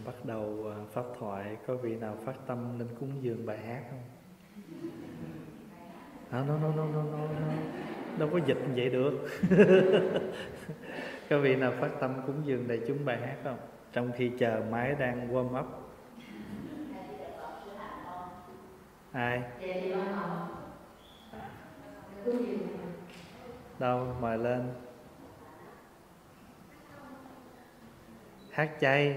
Bắt đầu pháp thoại, có vị nào phát tâm lên cúng dường bài hát không? No. Đâu có dịch vậy được. Có vị nào phát tâm cúng dường đại chúng bài hát không? Trong khi chờ máy đang warm up. Ai? Đâu, mời lên. Hát chay.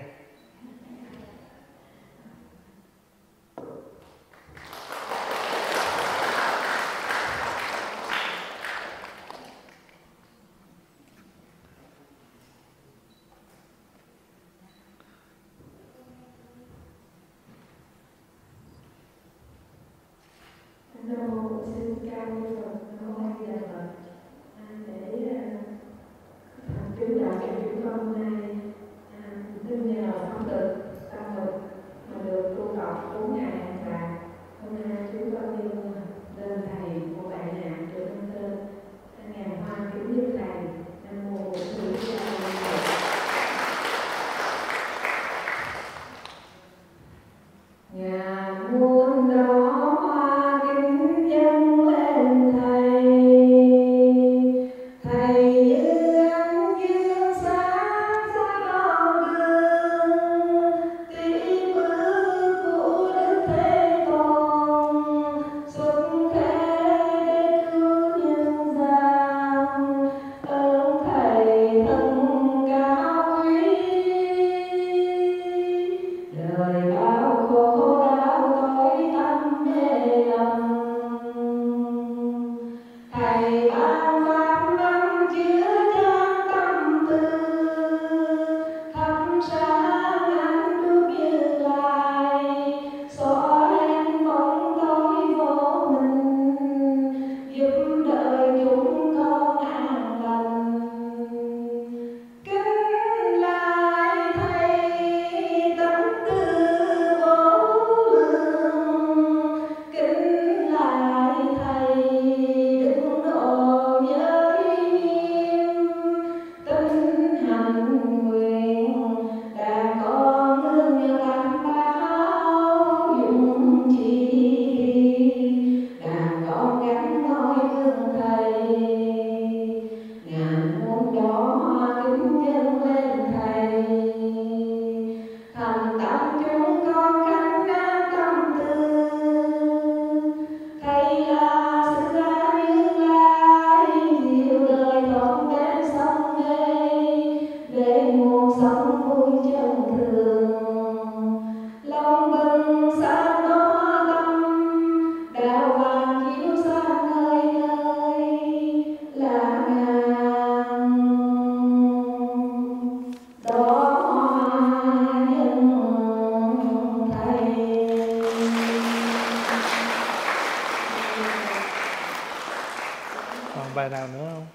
Bài nào nữa không?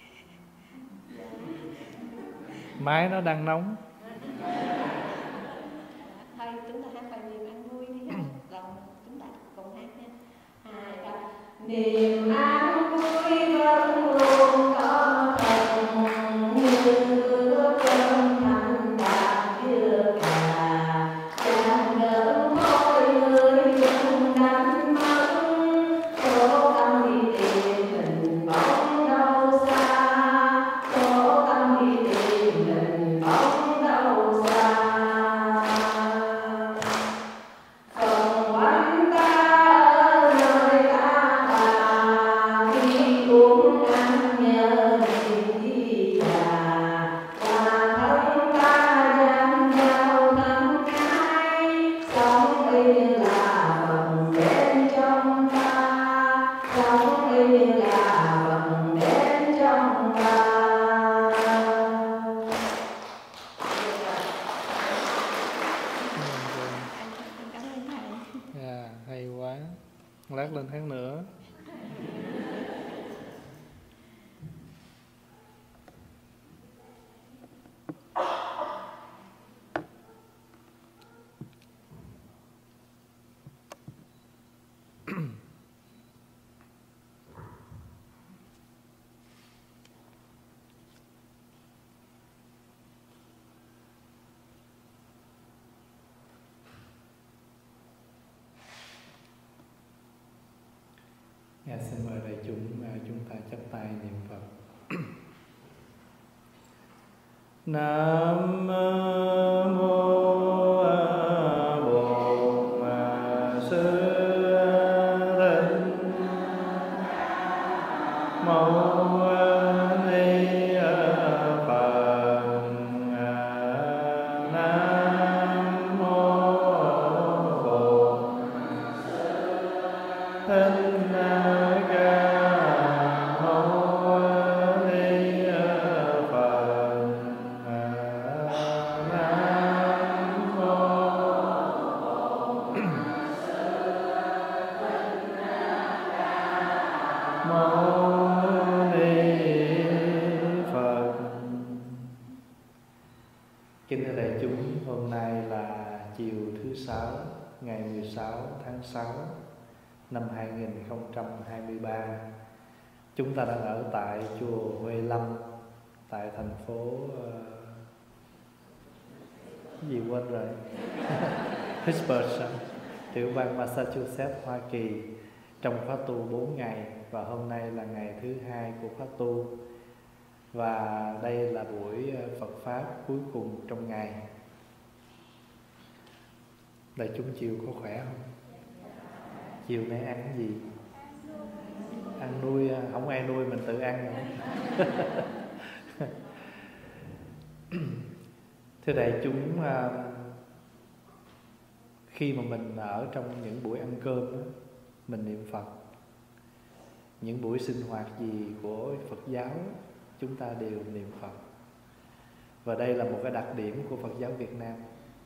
Máy nó đang nóng. Thôi chúng ta hát bài niềm an vui đi ha. Rồi chúng ta cùng hát nha. 2, 3. Niềm an vui vẫn luôn có thật như cơn thanh bạc chưa cả, chẳng đỡ thôi người đừng đánh mất, cố tâm đi tìm hình bóng đâu xa, cố tâm đi tìm hình bóng đâu xa. Phần quanh ta ở nơi ta bà, khi cuốn anh nhớ tình đi già, và thân ta dành nhau thân ái, sống y như là phần bên trong ta, sống y như là phần bên trong ta. Hay quá. Lát lên hát nữa. chúng ta chắp tay niệm Phật. Nam mô Bổn Sư Thích Mâu Ni Phật. Nam mô Bổn Thích Kính thưa đại chúng, hôm nay là chiều thứ Sáu, ngày 16 tháng 6 năm 2023. Chúng ta đang ở tại chùa Huệ Lâm, tại thành phố gì quên rồi Pittsburgh, tiểu bang Massachusetts, Hoa Kỳ, trong khóa tu 4 ngày. Và hôm nay là ngày thứ 2 của khóa tu. Và đây là buổi Phật Pháp cuối cùng trong ngày. Đại chúng chiều có khỏe không? Chiều nay ăn cái gì? Ăn nuôi, không ai nuôi mình tự ăn. Thưa đại chúng, khi mà mình ở trong những buổi ăn cơm đó, mình niệm Phật. Những buổi sinh hoạt gì của Phật giáo chúng ta đều niệm Phật. Và đây là một cái đặc điểm của Phật giáo Việt Nam.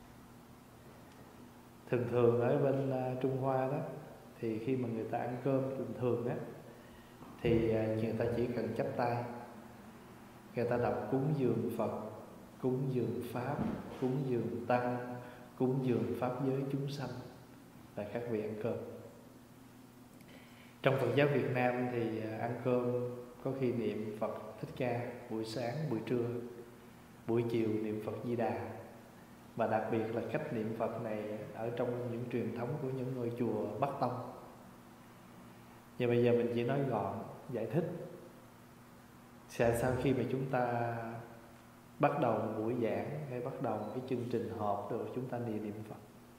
Thường thường ở bên Trung Hoa đó, thì khi mà người ta ăn cơm thường á, thì người ta chỉ cần chắp tay, người ta đọc cúng dường Phật, cúng dường Pháp, cúng dường Tăng, cúng dường Pháp giới chúng sanh là các vị ăn cơm. Trong Phật giáo Việt Nam thì ăn cơm có khi niệm Phật Thích Ca buổi sáng, buổi trưa, buổi chiều niệm Phật Di Đà. Và đặc biệt là cách niệm Phật này ở trong những truyền thống của những ngôi chùa Bắc Tông. Và bây giờ mình chỉ nói gọn, giải thích sau khi mà chúng ta bắt đầu một buổi giảng hay bắt đầu một cái chương trình họp rồi chúng ta niệm Phật.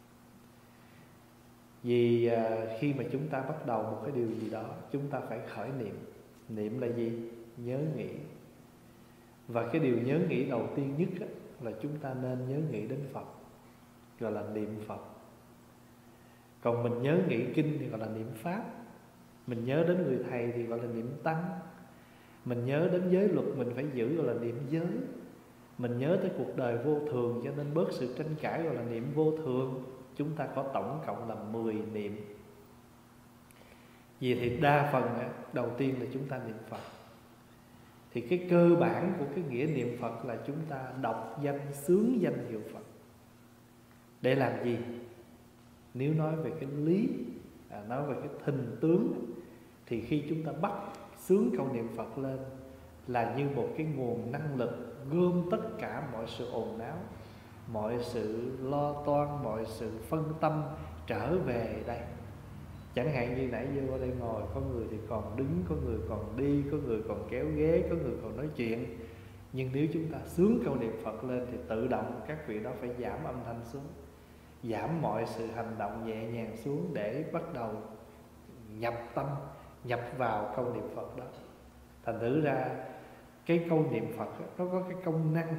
Vì khi mà chúng ta bắt đầu một cái điều gì đó, chúng ta phải khởi niệm. Niệm là gì? Nhớ nghĩ. Và cái điều nhớ nghĩ đầu tiên nhất á, là chúng ta nên nhớ nghĩ đến Phật, gọi là niệm Phật. Còn mình nhớ nghĩ kinh thì gọi là niệm Pháp. Mình nhớ đến người thầy thì gọi là niệm Tăng. Mình nhớ đến giới luật mình phải giữ, gọi là niệm giới. Mình nhớ tới cuộc đời vô thường cho nên bớt sự tranh cãi, gọi là niệm vô thường. Chúng ta có tổng cộng là 10 niệm. Vì thì đa phần đầu tiên là chúng ta niệm Phật. Thì cái cơ bản của cái nghĩa niệm Phật là chúng ta đọc danh, xướng danh hiệu Phật. Để làm gì? Nếu nói về cái lý, nói về cái hình tướng, thì khi chúng ta bắt xướng câu niệm Phật lên là như một cái nguồn năng lực gom tất cả mọi sự ồn náo, mọi sự lo toan, mọi sự phân tâm trở về đây. Chẳng hạn như nãy vô ở đây ngồi, có người thì còn đứng, có người còn đi, có người còn kéo ghế, có người còn nói chuyện. Nhưng nếu chúng ta xướng câu niệm Phật lên thì tự động các vị đó phải giảm âm thanh xuống, giảm mọi sự hành động nhẹ nhàng xuống để bắt đầu nhập tâm, nhập vào câu niệm Phật đó. Thành thử ra cái câu niệm Phật đó, nó có cái công năng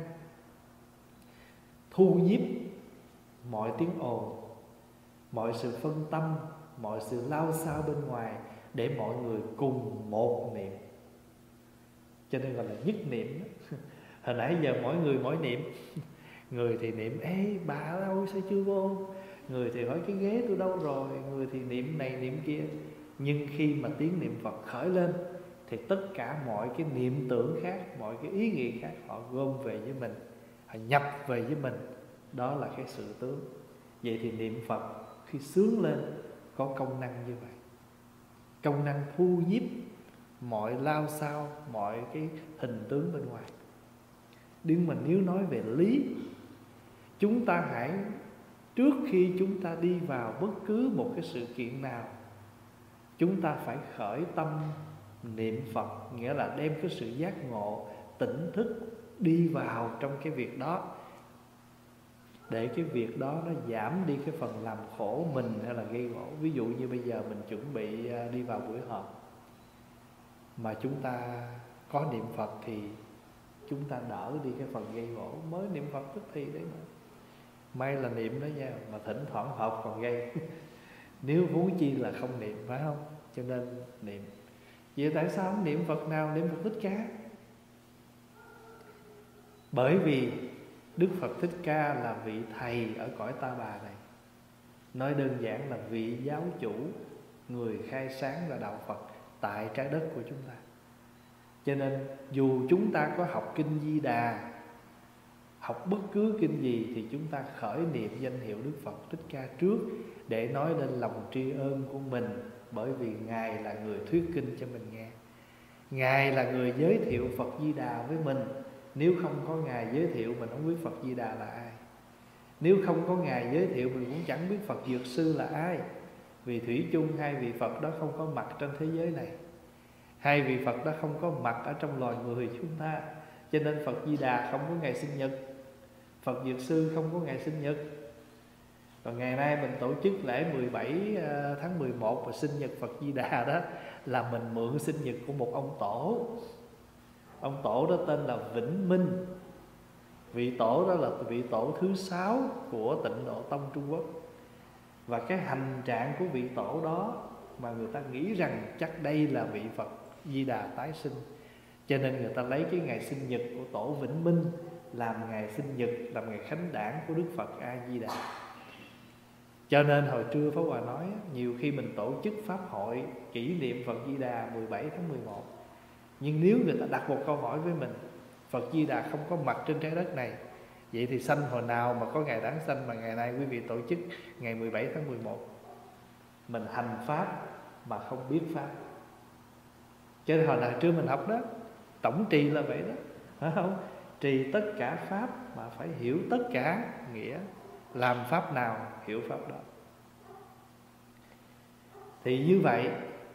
thu nhiếp mọi tiếng ồn, mọi sự phân tâm, mọi sự lao xao bên ngoài, để mọi người cùng một niệm. Cho nên gọi là nhất niệm đó. Hồi nãy giờ mỗi người mỗi niệm. Người thì niệm ê bà đâu sao chưa vô, người thì hỏi cái ghế tôi đâu rồi, người thì niệm này niệm kia. Nhưng khi mà tiếng niệm Phật khởi lên thì tất cả mọi cái niệm tưởng khác, mọi cái ý nghĩ khác họ gom về với mình, họ nhập về với mình. Đó là cái sự tướng. Vậy thì niệm Phật khi xướng lên có công năng như vậy, công năng thu nhiếp mọi lao xao, mọi cái hình tướng bên ngoài. Nhưng mà nếu nói về lý, chúng ta hãy, trước khi chúng ta đi vào bất cứ một cái sự kiện nào, chúng ta phải khởi tâm Niệm Phật nghĩa là đem cái sự giác ngộ, tỉnh thức đi vào trong cái việc đó, để cái việc đó nó giảm đi cái phần làm khổ mình hay là gây gổ. Ví dụ như bây giờ mình chuẩn bị đi vào buổi họp, mà chúng ta có niệm Phật thì chúng ta đỡ đi cái phần gây gổ. Mới niệm Phật tức thì đấy mà, may là niệm đó nha, mà thỉnh thoảng họp còn gây nếu huống chi là không niệm, phải không? Cho nên niệm. Vậy tại sao không niệm Phật nào? Niệm Phật Thích Ca. Bởi vì Đức Phật Thích Ca là vị thầy ở cõi Ta Bà này. Nói đơn giản là vị giáo chủ, người khai sáng ra đạo Phật tại trái đất của chúng ta. Cho nên dù chúng ta có học kinh Di Đà, học bất cứ kinh gì, thì chúng ta khởi niệm danh hiệu Đức Phật Thích Ca trước, để nói lên lòng tri ân của mình. Bởi vì Ngài là người thuyết kinh cho mình nghe, Ngài là người giới thiệu Phật Di Đà với mình. Nếu không có Ngài giới thiệu, mình không biết Phật Di Đà là ai. Nếu không có Ngài giới thiệu, mình cũng chẳng biết Phật Dược Sư là ai. Vì thủy chung hai vị Phật đó không có mặt trên thế giới này, hai vị Phật đó không có mặt ở trong loài người chúng ta. Cho nên Phật Di Đà không có ngày sinh nhật, Phật Dược Sư không có ngày sinh nhật. Còn ngày nay mình tổ chức lễ 17 tháng 11 và sinh nhật Phật Di Đà đó, là mình mượn sinh nhật của một ông tổ. Ông tổ đó tên là Vĩnh Minh. Vị tổ đó là vị tổ thứ 6 của Tịnh Độ Tông Trung Quốc. Và cái hành trạng của vị tổ đó mà người ta nghĩ rằng chắc đây là vị Phật Di Đà tái sinh. Cho nên người ta lấy cái ngày sinh nhật của tổ Vĩnh Minh làm ngày sinh nhật, làm ngày khánh đản của Đức Phật A Di Đà. Cho nên hồi trưa Pháp Hòa nói, nhiều khi mình tổ chức pháp hội kỷ niệm Phật Di Đà 17 tháng 11, nhưng nếu người ta đặt một câu hỏi với mình, Phật Di Đà không có mặt trên trái đất này, vậy thì sanh hồi nào mà có ngày đản sanh mà ngày nay quý vị tổ chức ngày 17 tháng 11? Mình hành pháp mà không biết pháp. Cho nên hồi nào trưa mình học đó, tổng trì là vậy đó, phải không? Trì tất cả pháp mà phải hiểu tất cả nghĩa. Làm pháp nào hiểu pháp đó. Thì như vậy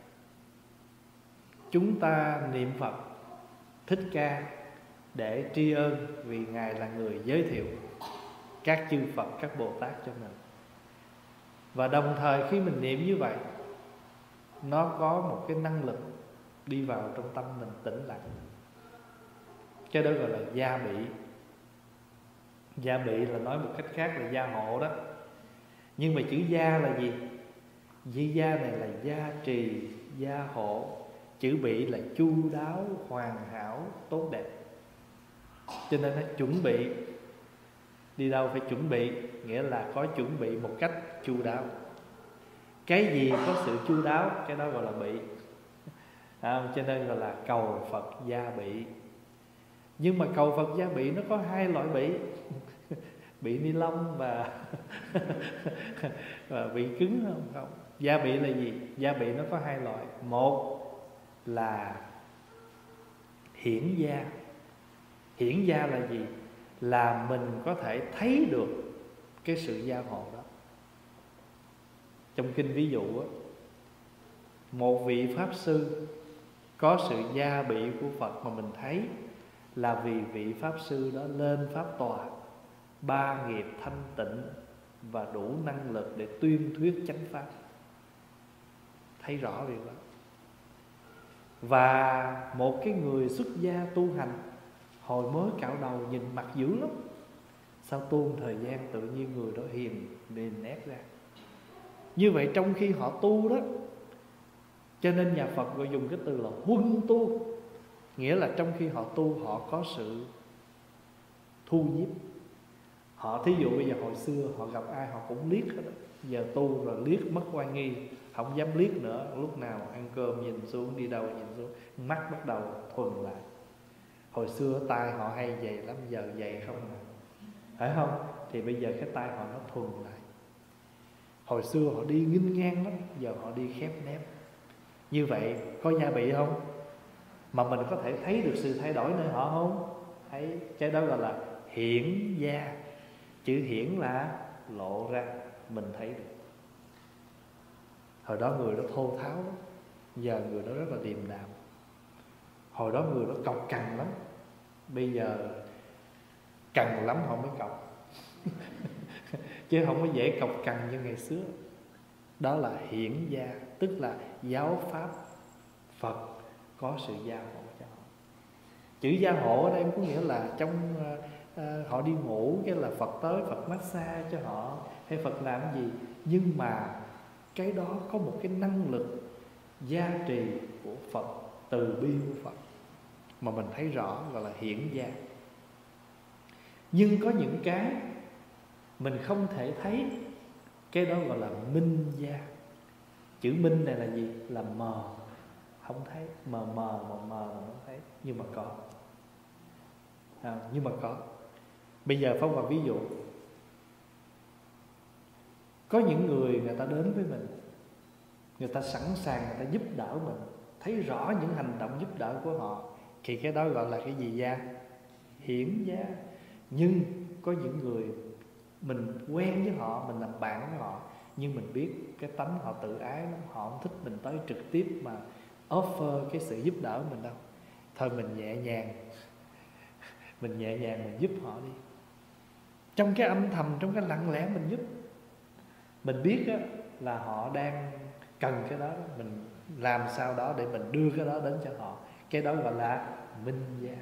chúng ta niệm Phật Thích Ca để tri ân, vì Ngài là người giới thiệu các chư Phật, các Bồ Tát cho mình. Và đồng thời khi mình niệm như vậy, nó có một cái năng lực đi vào trong tâm mình tĩnh lặng. Cái đó gọi là gia bị. Gia bị là nói một cách khác là gia hộ đó. Nhưng mà chữ gia là gì? Chữ gia này là gia trì, gia hộ. Chữ bị là chu đáo, hoàn hảo, tốt đẹp. Cho nên nó chuẩn bị. Đi đâu phải chuẩn bị, nghĩa là có chuẩn bị một cách chu đáo. Cái gì có sự chu đáo, cái đó gọi là bị. Cho nên gọi là cầu Phật gia bị. Nhưng mà cầu Phật gia bị nó có hai loại bị. Bị ni lông và bị cứng không? Gia bị là gì? Gia bị nó có hai loại. Một là hiển gia. Hiển gia là gì? Là mình có thể thấy được cái sự gia hộ đó. Trong kinh ví dụ đó, một vị Pháp Sư có sự gia bị của Phật mà mình thấy, là vì vị Pháp Sư đó lên Pháp tòa, ba nghiệp thanh tịnh và đủ năng lực để tuyên thuyết chánh pháp. Thấy rõ việc đó. Và một cái người xuất gia tu hành, hồi mới cạo đầu nhìn mặt dữ lắm, sau tu thời gian tự nhiên người đó hiền nét ra. Như vậy trong khi họ tu đó, cho nên nhà Phật gọi dùng cái từ là huân tu, nghĩa là trong khi họ tu họ có sự thu nhiếp. Họ thí dụ bây giờ hồi xưa họ gặp ai họ cũng liếc hết đó. Giờ tu rồi liếc mất oai nghi, không dám liếc nữa. Lúc nào ăn cơm nhìn xuống, đi đâu nhìn xuống, mắt bắt đầu thuần lại. Hồi xưa tai họ hay dày lắm, giờ dày không à, phải không? Thì bây giờ cái tai họ nó thuần lại. Hồi xưa họ đi nghênh ngang lắm, giờ họ đi khép nép. Như vậy có gia bị không? Mà mình có thể thấy được sự thay đổi nơi họ không? Thấy. Cái đó gọi là hiển gia. Chữ hiển là lộ ra, mình thấy được. Hồi đó người đó thô tháo lắm, giờ người đó rất là điềm đạm. Hồi đó người đó cọc cằn lắm, bây giờ cằn lắm họ mới cọc chứ không có dễ cọc cằn như ngày xưa. Đó là hiển gia, tức là giáo pháp Phật có sự gia hộ cho họ. Chữ gia hộ ở đây có nghĩa là trong họ đi ngủ cái là Phật tới, Phật massage cho họ, hay Phật làm gì, nhưng mà cái đó có một cái năng lực gia trì của Phật, từ bi của Phật mà mình thấy rõ, gọi là hiển gia. Nhưng có những cái mình không thể thấy, cái đó gọi là minh gia. Chữ minh này là gì? Là mờ, không thấy, mờ mà không thấy, nhưng mà có. Nhưng mà có. Bây giờ Pháp Hòa ví dụ, có những người ta đến với mình, người ta sẵn sàng, người ta giúp đỡ mình, thấy rõ những hành động giúp đỡ của họ, thì cái đó gọi là cái gì gia? Hiển gia. Nhưng có những người mình quen với họ, mình làm bạn với họ, nhưng mình biết cái tánh họ tự ái lắm, họ không thích mình tới trực tiếp mà offer cái sự giúp đỡ mình đâu. Thôi mình nhẹ nhàng mình giúp họ đi, trong cái âm thầm, trong cái lặng lẽ mình giúp. Mình biết á, là họ đang cần cái đó, mình làm sao đó để mình đưa cái đó đến cho họ. Cái đó gọi là minh gia.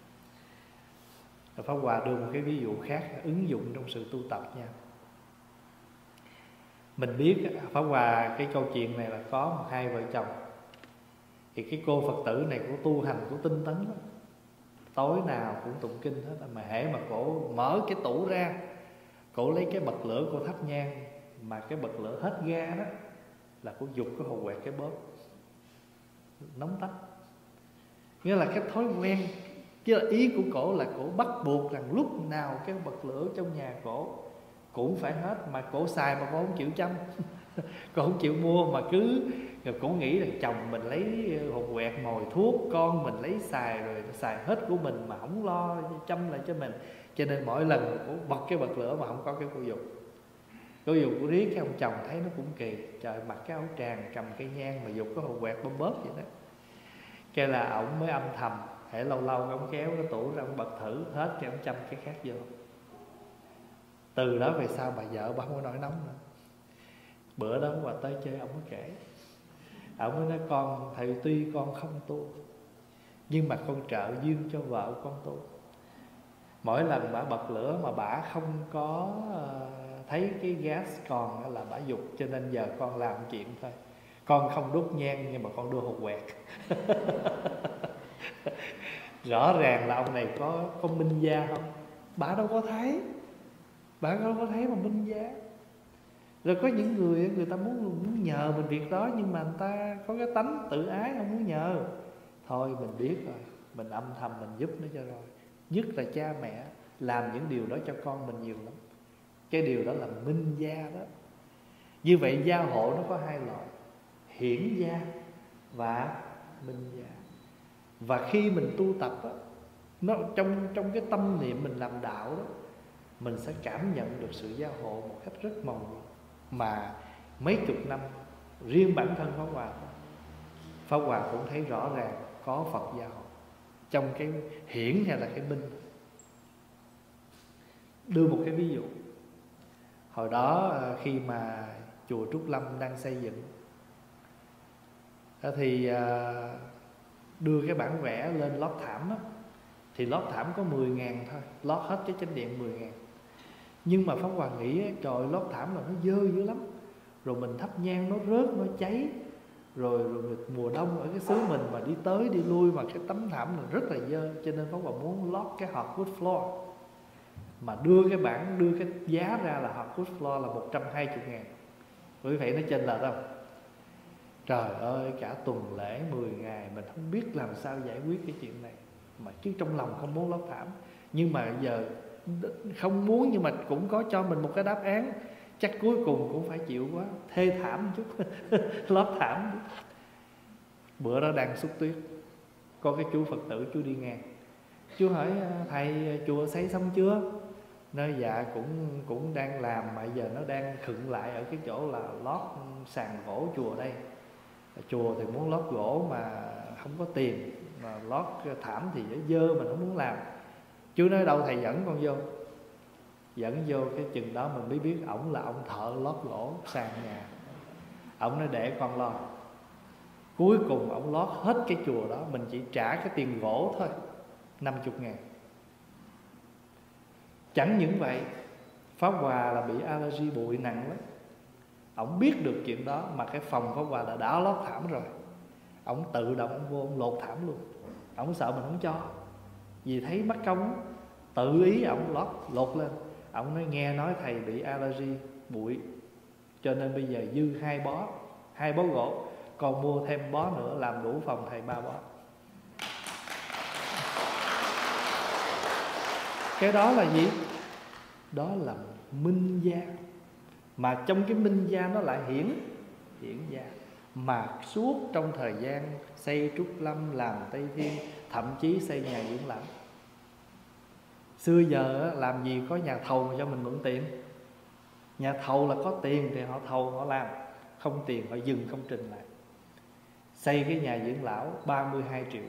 Pháp Hòa đưa một cái ví dụ khác ứng dụng trong sự tu tập nha. Mình biết Pháp Hòa, cái câu chuyện này là có hai vợ chồng. Thì cái cô Phật tử này cũng tu hành, cũng tinh tấn lắm, tối nào cũng tụng kinh hết. Mà hễ mà cổ mở cái tủ ra, cổ lấy cái bật lửa, cổ thắp nhang, mà cái bật lửa hết ga đó là cổ giục cái hồ quẹt cái bóp nóng tách. Nghĩa là cái thói quen, chứ là ý của cổ là cổ bắt buộc rằng lúc nào cái bật lửa trong nhà cổ cũng phải hết. Mà cổ xài mà cổ không chịu chăm cổ không chịu mua, mà cứ rồi cổ nghĩ là chồng mình lấy hột quẹt mồi thuốc, con mình lấy xài rồi xài hết của mình mà không lo chăm lại cho mình. Cho nên mỗi lần cổ bật cái bật lửa mà không có cái cô dục, cô dục của riết, cái ông chồng thấy nó cũng kỳ, trời, mặc cái áo tràng cầm cây nhang mà dục cái hột quẹt bóp bóp vậy đó. Cái là ổng mới âm thầm, hễ lâu lâu ông kéo cái tủ ra, ông bật thử hết cho ông chăm cái khác vô. Từ đó về sau bà vợ bà không có nổi nóng nữa. Bữa đó bà tới chơi, ông mới kể, ông mới nói con, thầy tuy con không tu, nhưng mà con trợ duyên cho vợ con tu. Mỗi lần bà bật lửa mà bà không có thấy cái gas còn là bà dục, cho nên giờ con làm chuyện thôi, con không đốt nhang nhưng mà con đưa hột quẹt rõ ràng là ông này có minh gia không? Bà đâu có thấy, bà đâu có thấy mà minh gia. Rồi có những người ta muốn nhờ mình việc đó, nhưng mà người ta có cái tánh tự ái không muốn nhờ. Thôi mình biết rồi, mình âm thầm mình giúp nó cho rồi. Nhất là cha mẹ làm những điều đó cho con mình nhiều lắm. Cái điều đó là minh gia đó. Như vậy gia hộ nó có hai loại, hiển gia và minh gia. Và khi mình tu tập đó, nó trong cái tâm niệm mình làm đạo đó, mình sẽ cảm nhận được sự gia hộ một cách rất mong manh. Mà mấy chục năm riêng bản thân Pháp Hòa cũng thấy rõ ràng có Phật gia hộ trong cái hiển hay là cái minh. Đưa một cái ví dụ, hồi đó khi mà chùa Trúc Lâm đang xây dựng thì đưa cái bản vẽ lên lót thảm đó, thì lót thảm có 10.000 thôi, lót hết cái chánh điện 10.000. Nhưng mà Pháp Hòa nghĩ trời, lót thảm là nó dơ dữ lắm, rồi mình thắp nhang nó rớt, nó cháy, rồi mùa đông ở cái xứ mình mà đi tới đi lui mà cái tấm thảm là rất là dơ. Cho nên Pháp Hòa muốn lót cái hardwood floor, mà đưa cái giá ra là hardwood floor là 120.000. Quý vị nói chênh lệch không? Trời ơi, cả tuần lễ 10 ngày mình không biết làm sao giải quyết cái chuyện này, mà chứ trong lòng không muốn lót thảm. Nhưng mà giờ không muốn, nhưng mà cũng có cho mình một cái đáp án, chắc cuối cùng cũng phải chịu quá, thê thảm chút lót thảm. Bữa đó đang xúc tuyết, có cái chú Phật tử chú đi ngang, chú hỏi thầy chùa xây xong chưa? Nói dạ cũng đang làm, mà giờ nó đang khựng lại ở cái chỗ là lót sàn gỗ chùa đây. Chùa thì muốn lót gỗ mà không có tiền, mà lót thảm thì dơ mình không muốn làm. Chú nói đâu thầy dẫn con vô. Dẫn vô cái chừng đó mình mới biết ổng là ông thợ lót gỗ sàn nhà. Ổng nói để con lo. Cuối cùng ổng lót hết cái chùa đó, mình chỉ trả cái tiền gỗ thôi, 50.000. Chẳng những vậy, Pháp Hòa là bị allergy bụi nặng lắm. Ổng biết được chuyện đó mà cái phòng Pháp Hòa là đã lót thảm rồi. Ổng tự động ông vô ông lột thảm luôn. Ổng sợ mình không cho, vì thấy mất công, tự ý ổng lột lên. Ổng nói nghe nói thầy bị allergy bụi, cho nên bây giờ dư 2 bó gỗ, còn mua thêm bó nữa làm đủ phòng thầy 3 bó. Cái đó là gì? Đó là minh gia. Mà trong cái minh gia nó lại hiển gia. Mà suốt trong thời gian xây Trúc Lâm, làm Tây Thiên, thậm chí xây nhà dưỡng lão. Xưa giờ làm gì có nhà thầu mà cho mình mượn tiền. Nhà thầu là có tiền thì họ thầu họ làm, không tiền họ dừng công trình lại. Xây cái nhà dưỡng lão 32 triệu.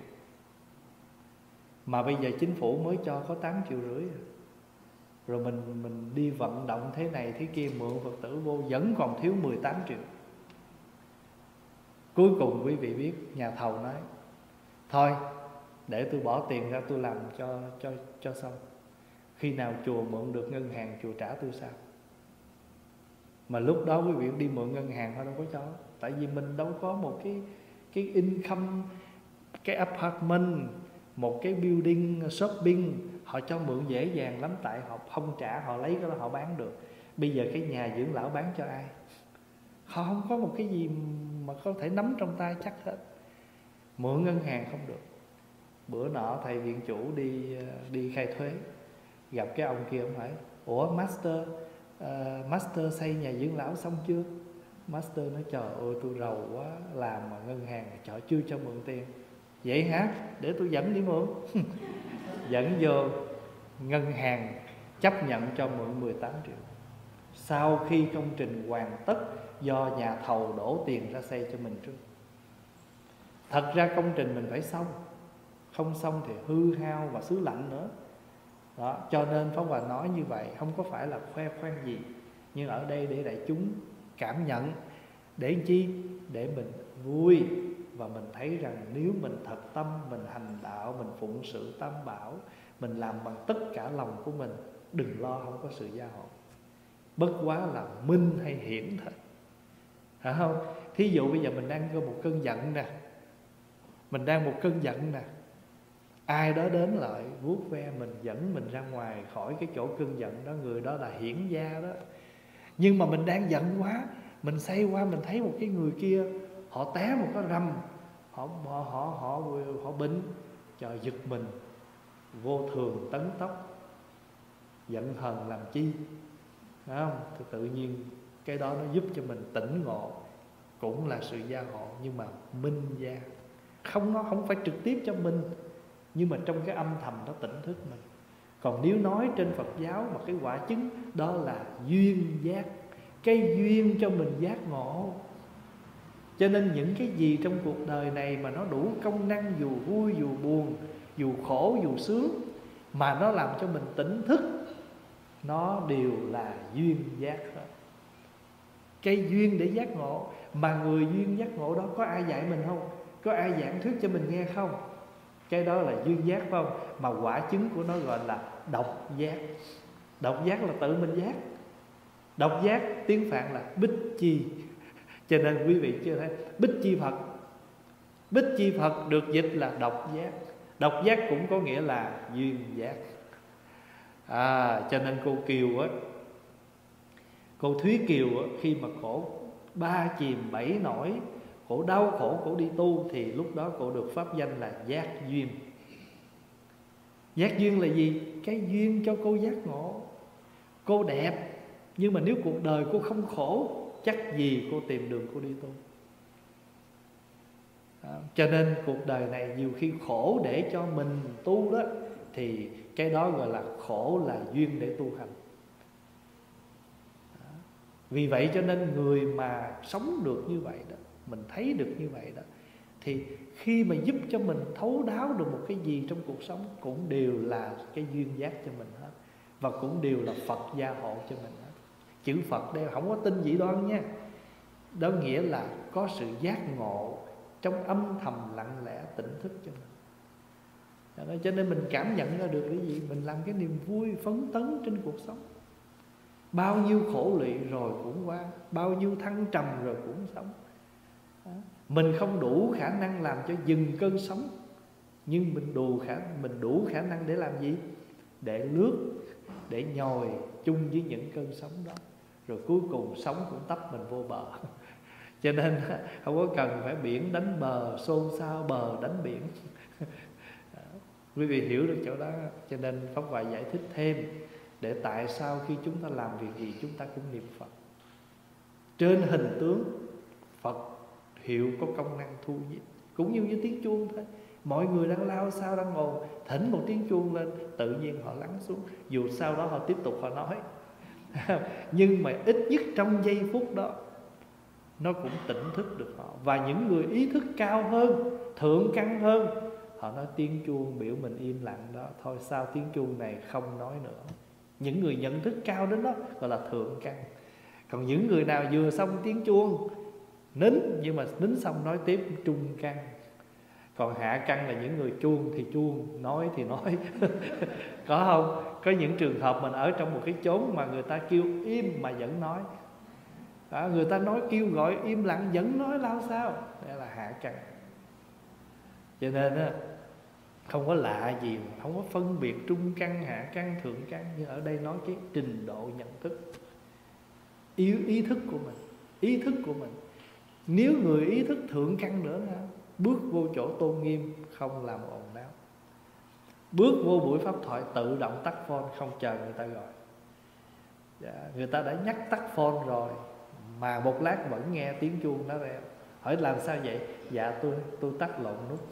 Mà bây giờ chính phủ mới cho có 8,5 triệu. Rồi mình đi vận động thế này thế kia, mượn Phật tử vô vẫn còn thiếu 18 triệu. Cuối cùng quý vị biết, nhà thầu nói thôi để tôi bỏ tiền ra tôi làm cho xong. Khi nào chùa mượn được ngân hàng chùa trả tôi sao? Mà lúc đó quý vị đi mượn ngân hàng họ đâu có cho. Tại vì mình đâu có một cái income, cái apartment, một cái building shopping. Họ cho mượn dễ dàng lắm, tại họ không trả, họ lấy cái đó họ bán được. Bây giờ cái nhà dưỡng lão bán cho ai? Họ không có một cái gì mà có thể nắm trong tay chắc hết. Mượn ngân hàng không được. Bữa nọ thầy viện chủ đi khai thuế, gặp cái ông kia, ông hỏi ủa Master xây nhà dưỡng lão xong chưa? Master nói trời ơi tôi rầu quá, làm mà ngân hàng trời chưa cho mượn tiền. Vậy hả? Để tôi dẫn đi mượn. Dẫn vô ngân hàng chấp nhận cho mượn 18 triệu. Sau khi công trình hoàn tất, do nhà thầu đổ tiền ra xây cho mình trước. Thật ra công trình mình phải xong, không xong thì hư hao và xứ lạnh nữa. Đó, cho nên Pháp Hòa nói như vậy không có phải là khoe khoang gì, nhưng ở đây để đại chúng cảm nhận. Để chi? Để mình vui. Và mình thấy rằng nếu mình thật tâm, mình hành đạo, mình phụng sự Tam Bảo, mình làm bằng tất cả lòng của mình, đừng lo không có sự gia hộ. Bất quá là minh hay hiển thôi, phải không? Thí dụ bây giờ mình đang có một cơn giận nè, mình đang một cơn giận nè, ai đó đến lại vuốt ve mình, dẫn mình ra ngoài khỏi cái chỗ cơn giận đó, người đó là hiển gia đó. Nhưng mà mình đang giận quá, mình xoay qua mình thấy một cái người kia, họ té một cái rầm, họ bệnh, trời giật mình, vô thường tấn tốc, giận hờn làm chi, phải không? Thì tự nhiên cái đó nó giúp cho mình tỉnh ngộ, cũng là sự gia hộ, nhưng mà minh gia. Nó không phải trực tiếp cho mình, nhưng mà trong cái âm thầm nó tỉnh thức mình. Còn nếu nói trên Phật giáo mà cái quả chứng đó là duyên giác, cái duyên cho mình giác ngộ. Cho nên những cái gì trong cuộc đời này mà nó đủ công năng, dù vui dù buồn, dù khổ dù sướng, mà nó làm cho mình tỉnh thức, nó đều là duyên giác hết. Cái duyên để giác ngộ. Mà người duyên giác ngộ đó có ai dạy mình không? Có ai giảng thuyết cho mình nghe không? Cái đó là duyên giác, phải không? Mà quả chứng của nó gọi là độc giác. Độc giác là tự mình giác. Độc giác tiếng Phạn là bích chi. Cho nên quý vị chưa thấy bích chi Phật. Bích chi Phật được dịch là độc giác. Độc giác cũng có nghĩa là duyên giác. Cho nên cô Kiều á, cô Thúy Kiều á, khi mà cổ 3 chìm 7 nổi, cổ đau khổ, cổ đi tu, thì lúc đó cổ được pháp danh là giác duyên. Giác duyên là gì? Cái duyên cho cô giác ngộ. Cô đẹp, nhưng mà nếu cuộc đời cô không khổ, chắc gì cô tìm đường cô đi tu. Cho nên cuộc đời này nhiều khi khổ để cho mình tu đó, thì cái đó gọi là khổ, là duyên để tu hành. Vì vậy cho nên người mà sống được như vậy đó, mình thấy được như vậy đó, thì khi mà giúp cho mình thấu đáo được một cái gì trong cuộc sống cũng đều là cái duyên giác cho mình hết, và cũng đều là Phật gia hộ cho mình hết. Chữ Phật đây không có tin dị đoan nha, đó nghĩa là có sự giác ngộ trong âm thầm lặng lẽ tỉnh thức cho mình. Cho nên mình cảm nhận ra được cái gì, mình làm cái niềm vui phấn tấn trên cuộc sống. Bao nhiêu khổ lụy rồi cũng qua, bao nhiêu thăng trầm rồi cũng sống. Mình không đủ khả năng làm cho dừng cơn sóng, nhưng mình đủ khả năng để làm gì? Để lướt, để nhồi chung với những cơn sóng đó, rồi cuối cùng sóng cũng tấp mình vô bờ. Cho nên không có cần phải biển đánh bờ, xôn xao bờ đánh biển. Quý vị hiểu được chỗ đó. Cho nên Pháp Hòa giải thích thêm, để tại sao khi chúng ta làm việc gì chúng ta cũng niệm Phật. Trên hình tướng Phật hiệu có công năng thu nhiếp, cũng như tiếng chuông thôi. Mọi người đang lao sao đang ồn, thỉnh một tiếng chuông lên, tự nhiên họ lắng xuống. Dù sau đó họ tiếp tục họ nói, nhưng mà ít nhất trong giây phút đó nó cũng tỉnh thức được họ. Và những người ý thức cao hơn, thượng căn hơn, họ nói tiếng chuông biểu mình im lặng đó, thôi sao tiếng chuông này không nói nữa. Những người nhận thức cao đến đó gọi là thượng căn. Còn những người nào vừa xong tiếng chuông nín, nhưng mà nín xong nói tiếp, trung căn. Còn hạ căn là những người chuông thì chuông, nói thì nói. Có không? Có những trường hợp mình ở trong một cái chốn mà người ta kêu im mà vẫn nói. Người ta nói kêu gọi im lặng vẫn nói lao sao. Đây là hạ căn. Cho nên không có lạ gì, không có phân biệt trung căn, hạ căn, thượng căn. Nhưng ở đây nói cái trình độ nhận thức, ý thức của mình. Ý thức của mình. Nếu người ý thức thượng căn nữa, bước vô chỗ tôn nghiêm không làm ồn náo, bước vô buổi pháp thoại tự động tắt phone, không chờ người ta gọi. Người ta đã nhắc tắt phone rồi mà một lát vẫn nghe tiếng chuông nó reo. Hỏi làm sao vậy? Dạ tôi tắt lộn nút.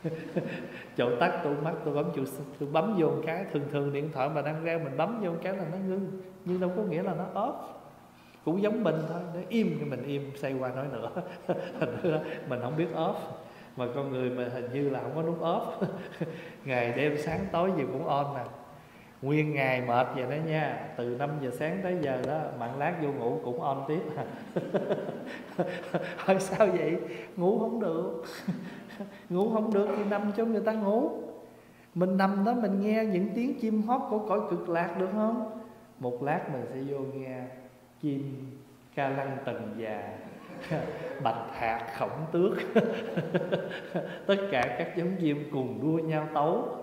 Chỗ tắt tôi mắc, tôi bấm vô một cái. Thường điện thoại mà đang reo mình bấm vô một cái là nó ngưng, nhưng đâu có nghĩa là nó off. Cũng giống mình thôi, nó im thì mình im, xoay qua nói nữa. Mình không biết off. Mà con người mà hình như là không có nút off. Ngày đêm sáng tối gì cũng on nè. Nguyên ngày mệt vậy đó nha, từ 5 giờ sáng tới giờ đó, mặn lát vô ngủ cũng on tiếp. Hỏi sao vậy? Ngủ không được. Ngủ không được thì nằm cho người ta ngủ. Mình nằm đó mình nghe những tiếng chim hót của cõi cực lạc được không? Một lát mình sẽ vô nghe chim ca lăng tần già, bạch hạc khổng tước. Tất cả các giống chim cùng đua nhau tấu.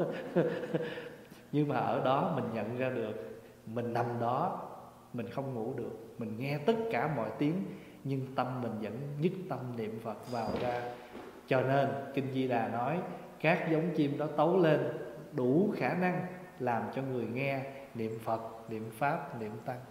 Nhưng mà ở đó mình nhận ra được, mình nằm đó, mình không ngủ được. Mình nghe tất cả mọi tiếng, nhưng tâm mình vẫn nhất tâm niệm Phật vào ra. Cho nên Kinh Di Đà nói, các giống chim đó tấu lên đủ khả năng làm cho người nghe niệm Phật, niệm Pháp, niệm Tăng.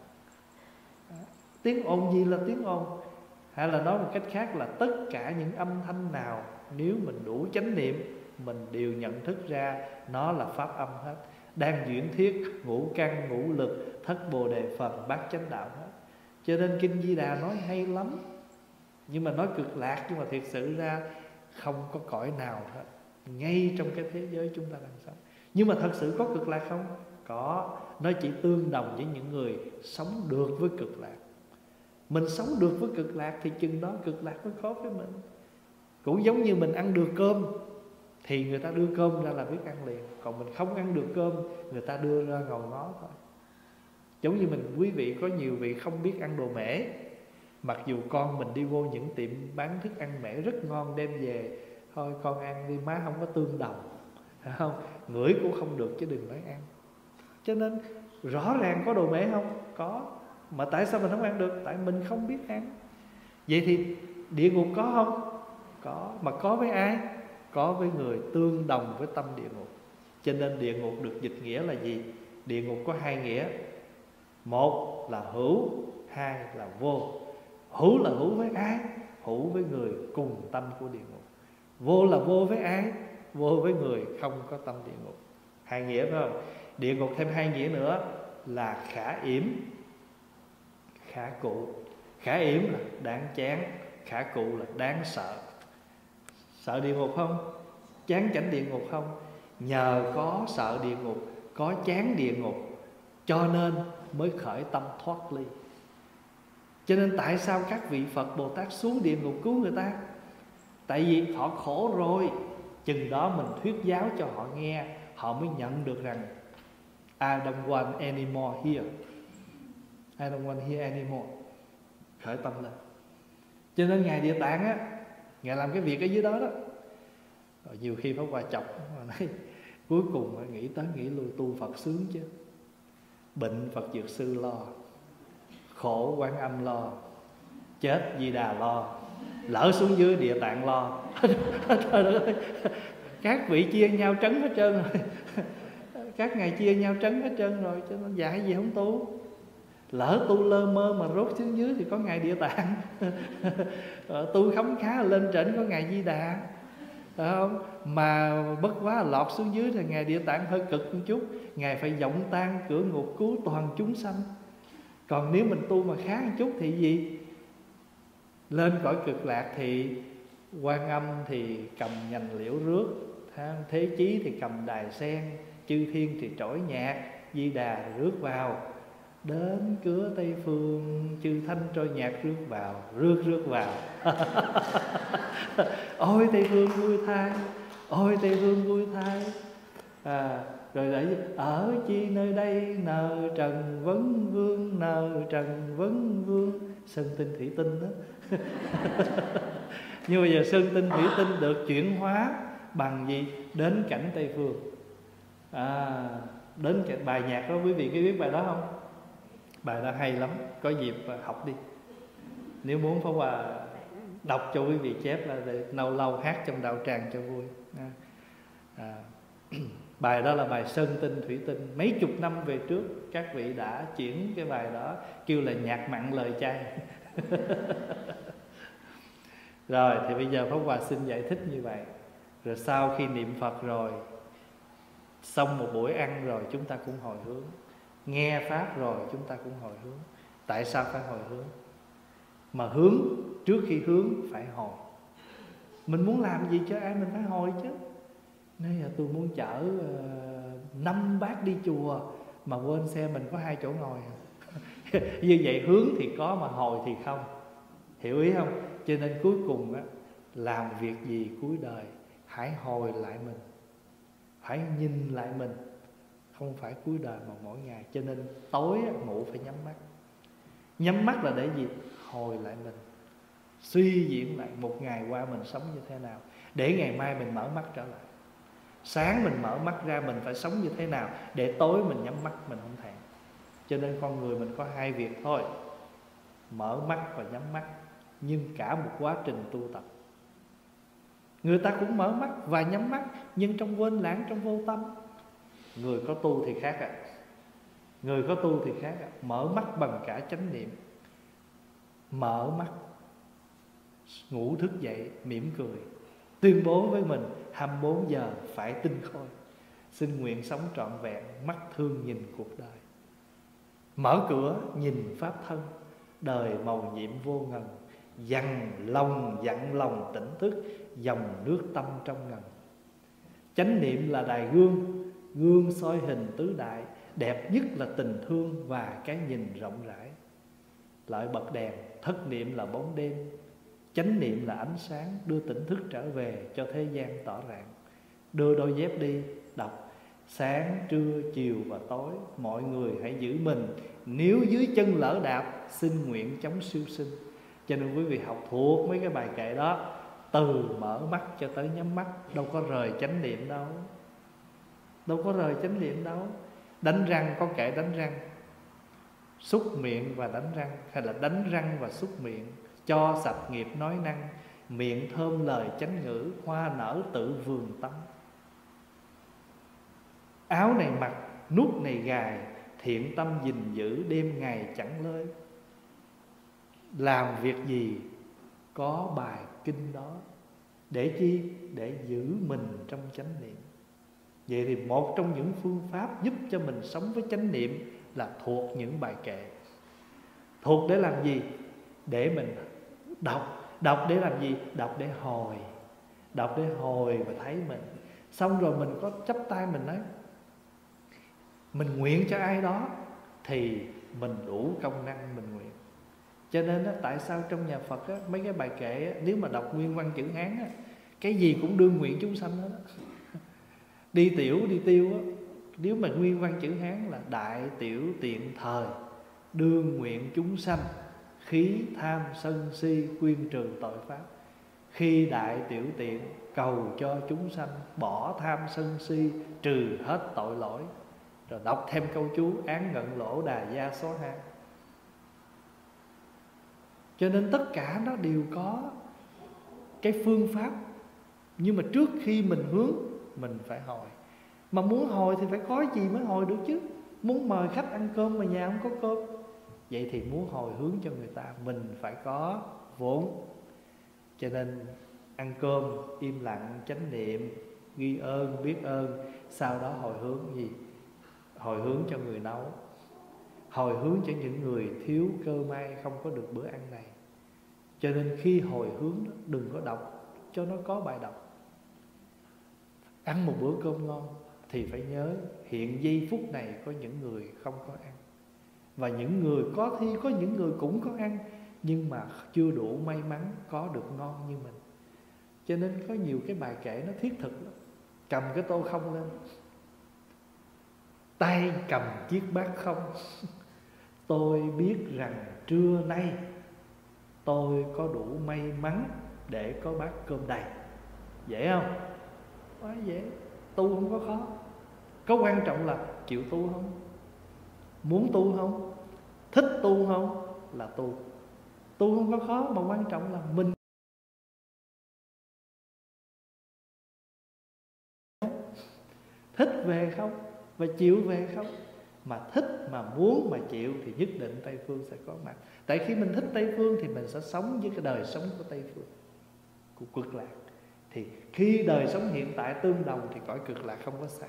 Tiếng ồn gì là tiếng ồn? Hay là nói một cách khác là tất cả những âm thanh nào, nếu mình đủ chánh niệm, mình đều nhận thức ra nó là pháp âm hết, đang chuyển thiết, ngũ căn, ngũ lực, thất bồ đề phần, bát chánh đạo hết. Cho nên Kinh Di Đà nói hay lắm, nhưng mà nói cực lạc, nhưng mà thiệt sự ra không có cõi nào hết ngay trong cái thế giới chúng ta đang sống. Nhưng mà thật sự có cực lạc không? Có. Nó chỉ tương đồng với những người sống được với cực lạc. Mình sống được với cực lạc thì chừng đó cực lạc mới có với mình. Cũng giống như mình ăn được cơm thì người ta đưa cơm ra là biết ăn liền. Còn mình không ăn được cơm, người ta đưa ra ngầu ngó thôi. Giống như quý vị có nhiều vị không biết ăn đồ mẻ. Mặc dù con mình đi vô những tiệm bán thức ăn mẻ rất ngon đem về, thôi con ăn đi má, không có tương đồng, phải không? Ngửi cũng không được chứ đừng nói ăn. Cho nên rõ ràng có đồ mẻ không? Có. Mà tại sao mình không ăn được? Tại mình không biết ăn. Vậy thì địa ngục có không? Có. Mà có với ai? Có với người tương đồng với tâm địa ngục. Cho nên địa ngục được dịch nghĩa là gì? Địa ngục có hai nghĩa. Một là hữu, hai là vô. Hữu là hữu với ai? Hữu với người cùng tâm của địa ngục. Vô là vô với ai? Vô với người không có tâm địa ngục. Hai nghĩa phải không? Địa ngục thêm hai nghĩa nữa là khả yểm, khả cụ. Khả yểm là đáng chán, khả cụ là đáng sợ. Sợ địa ngục không? Chán chảnh địa ngục không? Nhờ có sợ địa ngục, có chán địa ngục, cho nên mới khởi tâm thoát ly. Cho nên tại sao các vị Phật Bồ Tát xuống địa ngục cứu người ta? Tại vì họ khổ rồi. Chừng đó mình thuyết giáo cho họ nghe, họ mới nhận được rằng I don't want anymore here, I don't want here anymore. Khởi tâm lên. Cho nên Ngài Địa Tạng á, Ngài làm cái việc ở dưới đó đó. Rồi nhiều khi Pháp Hòa chọc mà nói cuối cùng nghĩ tới nghĩ lui, tu Phật sướng chứ. Bệnh Phật Dược Sư lo, khổ Quan Âm lo, chết Di Đà lo, lỡ xuống dưới Địa Tạng lo. Trời ơi, các vị chia nhau trấn hết trơn rồi. Các ngài chia nhau trấn hết trơn rồi, cho nên dạy gì không tu. Lỡ tu lơ mơ mà rốt xuống dưới thì có ngài Địa Tạng. Tu khấm khá lên trển có ngài Di Đà, phải không? Mà bất quá lọt xuống dưới thì ngài Địa Tạng hơi cực một chút, ngài phải vọng tan cửa ngục cứu toàn chúng sanh. Còn nếu mình tu mà khá một chút thì gì? Lên cõi Cực Lạc thì Quan Âm thì cầm nhành liễu rước, Thế Chí thì cầm đài sen, chư thiên thì trỗi nhạc, Di Đà rước vào. Đến cửa Tây Phương, chư thanh trôi nhạc rước vào, rước vào. Ôi Tây Phương vui thay, ôi Tây Phương vui thay. Rồi để ở chi nơi đây nợ trần vấn vương, nợ trần vấn vương. Sơn tinh thủy tinh đó. Nhưng bây giờ sơn tinh thủy tinh được chuyển hóa bằng gì? Đến cảnh Tây Phương. Đến cảnh bài nhạc đó, quý vị có biết bài đó không? Bài đó hay lắm, có dịp học đi. Nếu muốn Pháp Hòa đọc cho quý vị chép là để lâu lâu hát trong đạo tràng cho vui. Bài đó là bài Sơn Tinh Thủy Tinh. Mấy chục năm về trước các vị đã chuyển cái bài đó, kêu là nhạc mặn lời chay. Rồi thì bây giờ Pháp Hòa xin giải thích như vậy. Rồi sau khi niệm Phật rồi, xong một buổi ăn rồi, chúng ta cũng hồi hướng. Nghe Pháp rồi chúng ta cũng hồi hướng. Tại sao phải hồi hướng? Mà hướng, trước khi hướng phải hồi. Mình muốn làm gì cho ai mình phải hồi chứ. Nếu là tôi muốn chở 5 bác đi chùa mà quên xe mình có 2 chỗ ngồi. Như vậy hướng thì có mà hồi thì không. Hiểu ý không? Cho nên cuối cùng á, làm việc gì cuối đời hãy hồi lại mình, hãy nhìn lại mình. Không phải cuối đời mà mỗi ngày. Cho nên tối ngủ phải nhắm mắt. Nhắm mắt là để gì? Hồi lại mình, suy diễn lại một ngày qua mình sống như thế nào, để ngày mai mình mở mắt trở lại. Sáng mình mở mắt ra mình phải sống như thế nào, để tối mình nhắm mắt mình không thèm. Cho nên con người mình có 2 việc thôi, mở mắt và nhắm mắt. Nhưng cả một quá trình tu tập, người ta cũng mở mắt và nhắm mắt, nhưng trong quên lãng, trong vô tâm. Người có tu thì khác ạ. Người có tu thì khác ạ. Mở mắt bằng cả chánh niệm. Mở mắt, ngủ thức dậy mỉm cười, tuyên bố với mình 24 giờ phải tinh khôi. Xin nguyện sống trọn vẹn, mắt thương nhìn cuộc đời. Mở cửa nhìn Pháp thân, đời màu nhiệm vô ngần. Dằn lòng tỉnh thức, dòng nước tâm trong ngần. Chánh niệm là đài gương, gương soi hình tứ đại. Đẹp nhất là tình thương và cái nhìn rộng rãi. Lợi bật đèn, thất niệm là bóng đêm. Chánh niệm là ánh sáng, đưa tỉnh thức trở về cho thế gian tỏ rạng. Đưa đôi dép đi, đọc sáng, trưa, chiều và tối. Mọi người hãy giữ mình, nếu dưới chân lỡ đạp, xin nguyện chống siêu sinh. Cho nên quý vị học thuộc mấy cái bài kệ đó, từ mở mắt cho tới nhắm mắt, đâu có rời chánh niệm đâu. Đâu có rời chánh niệm đâu. Đánh răng có kệ đánh răng, xúc miệng và đánh răng, hay là đánh răng và xúc miệng, cho sạch nghiệp nói năng, miệng thơm lời chánh ngữ, hoa nở tự vườn tâm. Áo này mặc, nút này gài, thiện tâm gìn giữ, đêm ngày chẳng lơi. Làm việc gì có bài kinh đó. Để chi? Để giữ mình trong chánh niệm. Vậy thì một trong những phương pháp giúp cho mình sống với chánh niệm là thuộc những bài kệ. Thuộc để làm gì? Để mình đọc, Đọc để làm gì? Đọc để hồi. Đọc để hồi và thấy mình. Xong rồi mình có chắp tay mình nói, mình nguyện cho ai đó thì mình đủ công năng mình nguyện. Cho nên đó, tại sao trong nhà Phật á, mấy cái bài kệ á, nếu mà đọc nguyên văn chữ Hán á, cái gì cũng đương nguyện chúng sanh hết á. Đi tiểu đi tiêu á, nếu mà nguyên văn chữ Hán là đại tiểu tiện thời, đương nguyện chúng sanh, khí tham sân si khuyên trừ tội pháp. Khi đại tiểu tiện cầu cho chúng sanh bỏ tham sân si, trừ hết tội lỗi. Rồi đọc thêm câu chú án ngận lỗ đà gia số 2. Cho nên tất cả nó đều có cái phương pháp. Nhưng mà trước khi mình hướng, mình phải hồi. Mà muốn hồi thì phải có gì mới hồi được chứ. Muốn mời khách ăn cơm mà nhà không có cơm, vậy thì muốn hồi hướng cho người ta, mình phải có vốn. Cho nên ăn cơm im lặng chánh niệm, ghi ơn biết ơn, sau đó hồi hướng gì? Hồi hướng cho người nấu, hồi hướng cho những người thiếu cơ may không có được bữa ăn này. Cho nên khi hồi hướng đừng có đọc cho nó có bài đọc. Ăn một bữa cơm ngon thì phải nhớ hiện giây phút này có những người không có ăn, và những người có thi có những người cũng có ăn, nhưng mà chưa đủ may mắn có được ngon như mình. Cho nên có nhiều cái bài kệ nó thiết thực lắm. Cầm cái tô không lên, tay cầm chiếc bát không. Tôi biết rằng trưa nay tôi có đủ may mắn để có bát cơm đầy. Dễ không? Quá dễ. Tu không có khó. Có quan trọng là chịu tu không, muốn tu không, thích tu không là tu. Tu không có khó, mà quan trọng là mình thích về không và chịu về không. Mà thích, mà muốn, mà chịu thì nhất định Tây Phương sẽ có mặt. Tại khi mình thích Tây Phương thì mình sẽ sống với cái đời sống của Tây Phương, của cực lạc. Thì khi đời sống hiện tại tương đồng thì cõi cực lạc không có xa.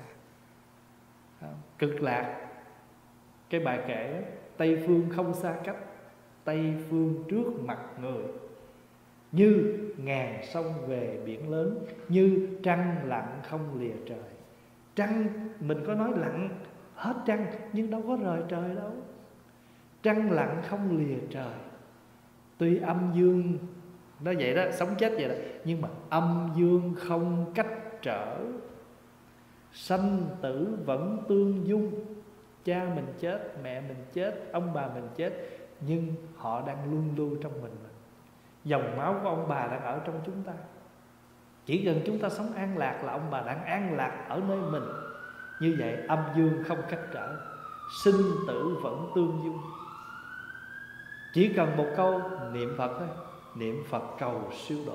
Cực lạc, cái bài kể Tây Phương không xa cách, Tây Phương trước mặt người, như ngàn sông về biển lớn, như trăng lặng không lìa trời. Trăng, mình có nói lặng hết trăng, nhưng đâu có rời trời đâu. Trăng lặng không lìa trời. Tuy âm dương nó vậy đó, sống chết vậy đó, nhưng mà âm dương không cách trở. Sanh tử vẫn tương dung. Cha mình chết, mẹ mình chết, ông bà mình chết, nhưng họ đang luôn lưu trong mình. Dòng máu của ông bà đang ở trong chúng ta. Chỉ cần chúng ta sống an lạc là ông bà đang an lạc ở nơi mình. Như vậy âm dương không cách trở, sinh tử vẫn tương dung. Chỉ cần một câu niệm Phật thôi, niệm Phật cầu siêu độ.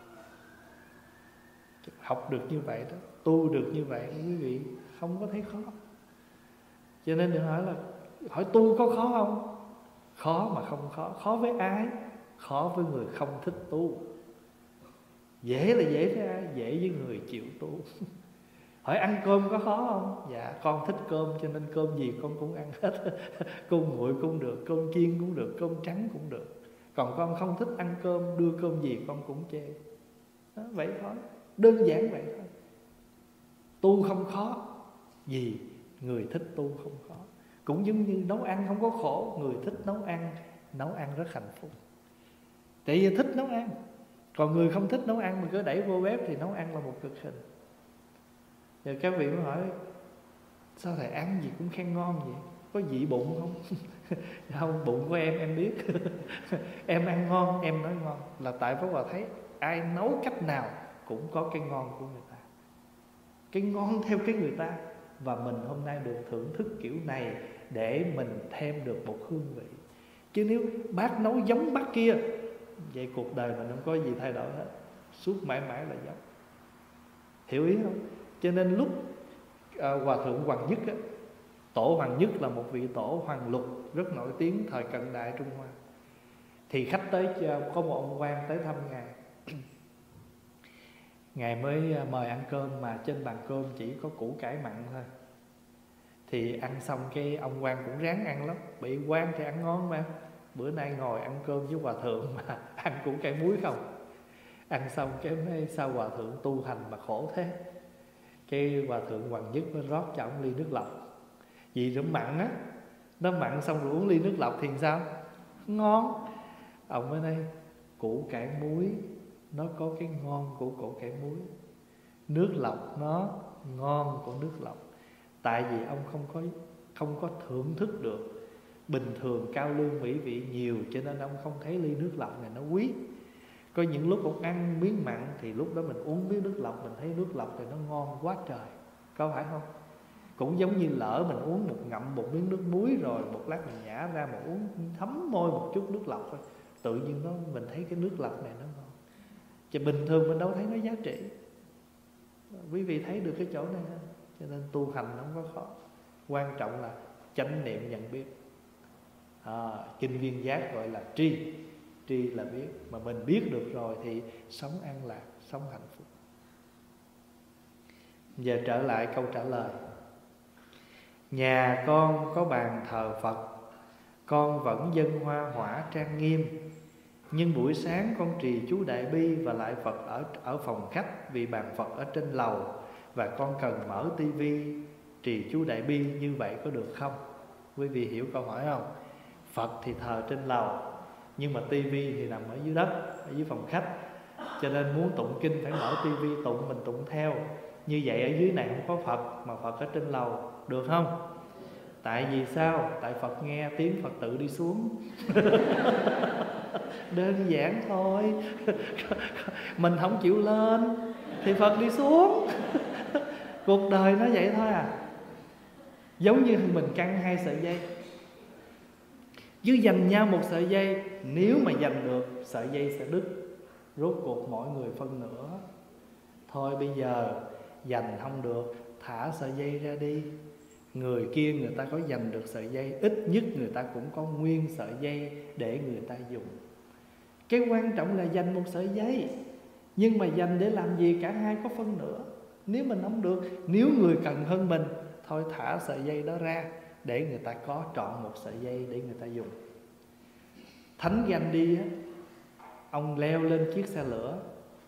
Học được như vậy đó, tu được như vậy quý vị không có thấy khó. Cho nên đừng hỏi là hỏi tu có khó không? Khó mà không khó. Khó với ai? Khó với người không thích tu. Dễ là dễ với ai? Dễ với người chịu tu. Hỏi ăn cơm có khó không? Dạ con thích cơm cho nên cơm gì con cũng ăn hết. Cơm nguội cũng được, cơm chiên cũng được, cơm trắng cũng được. Còn con không thích ăn cơm, đưa cơm gì con cũng chê. Đó, vậy thôi, đơn giản vậy thôi. Tu không khó. Vì người thích tu không khó. Cũng giống như nấu ăn không có khổ. Người thích nấu ăn rất hạnh phúc. Tại vì thích nấu ăn. Còn người không thích nấu ăn mà cứ đẩy vô bếp thì nấu ăn là một cực hình. Rồi các vị mới hỏi sao thầy ăn gì cũng khen ngon vậy? Có dị bụng không? Không, bụng của em biết. Em ăn ngon, em nói ngon. Là tại Pháp Hòa thấy ai nấu cách nào cũng có cái ngon của người ta, cái ngon theo cái người ta. Và mình hôm nay được thưởng thức kiểu này để mình thêm được một hương vị. Chứ nếu bác nấu giống bác kia, vậy cuộc đời mình không có gì thay đổi hết, suốt mãi mãi là giống. Hiểu ý không? Cho nên lúc Hòa Thượng Hoàng Nhất á, Tổ Hoàng Nhất là một vị tổ hoàng lục rất nổi tiếng thời cận đại Trung Hoa. Thì khách tới, có một ông quan tới thăm Ngài. Ngài mới mời ăn cơm mà trên bàn cơm chỉ có củ cải mặn thôi. Thì ăn xong cái ông quan cũng ráng ăn lắm, bị quan thì ăn ngon mà. bữa nay ngồi ăn cơm với hòa thượng mà ăn củ cải muối không. Ăn xong cái nói sao hòa thượng tu hành mà khổ thế. Cái hòa thượng Hoàng Nhất nó rót cho ông ly nước lọc. Vì nó mặn á, nó mặn xong rồi uống ly nước lọc thì sao? Ngon. Ông mới nói củ cải muối nó có cái ngon của củ cải muối, nước lọc nó ngon của nước lọc. Tại vì ông không có thưởng thức được. Bình thường cao lương mỹ vị nhiều, cho nên ông không thấy ly nước lọc này nó quý. Có những lúc ông ăn miếng mặn thì lúc đó mình uống miếng nước lọc, mình thấy nước lọc thì nó ngon quá trời. Có phải không? Cũng giống như lỡ mình uống một miếng nước muối rồi một lát mình nhả ra mà uống thấm môi một chút nước lọc thôi, tự nhiên mình thấy cái nước lọc này nó ngon. Chứ bình thường mình đâu thấy nó giá trị. Quý vị thấy được cái chỗ này không? Cho nên tu hành nó không có khó. Quan trọng là chánh niệm nhận biết. Kinh Viên Giác gọi là tri. Tri là biết. Mà mình biết được rồi thì sống an lạc, sống hạnh phúc. Giờ trở lại câu trả lời. Nhà con có bàn thờ Phật, con vẫn dâng hoa hỏa trang nghiêm. Nhưng buổi sáng con trì chú Đại Bi và lại Phật ở phòng khách, vì bàn Phật ở trên lầu và con cần mở tivi trì chú Đại Bi, như vậy có được không? Quý vị hiểu câu hỏi không? Phật thì thờ trên lầu, nhưng mà tivi thì nằm ở dưới đất, ở dưới phòng khách. Cho nên muốn tụng kinh phải mở tivi tụng, mình tụng theo. Như vậy ở dưới này không có Phật mà Phật ở trên lầu, được không? Tại vì sao? Tại Phật nghe tiếng Phật tự đi xuống. Đơn giản thôi. Mình không chịu lên thì Phật đi xuống. Cuộc đời nó vậy thôi à. Giống như mình căng hai sợi dây, chứ giành nhau một sợi dây, nếu mà giành được sợi dây sẽ đứt. Rốt cuộc mỗi người phân nửa. Thôi bây giờ giành không được, thả sợi dây ra đi. Người kia người ta có giành được sợi dây, ít nhất người ta cũng có nguyên sợi dây để người ta dùng. Cái quan trọng là giành một sợi dây. Nhưng mà giành để làm gì? Cả hai có phân nửa. Nếu mình không được, nếu người cần hơn mình, thôi thả sợi dây đó ra để người ta có trọn một sợi dây để người ta dùng. Thánh Gandhi đi á, ông leo lên chiếc xe lửa,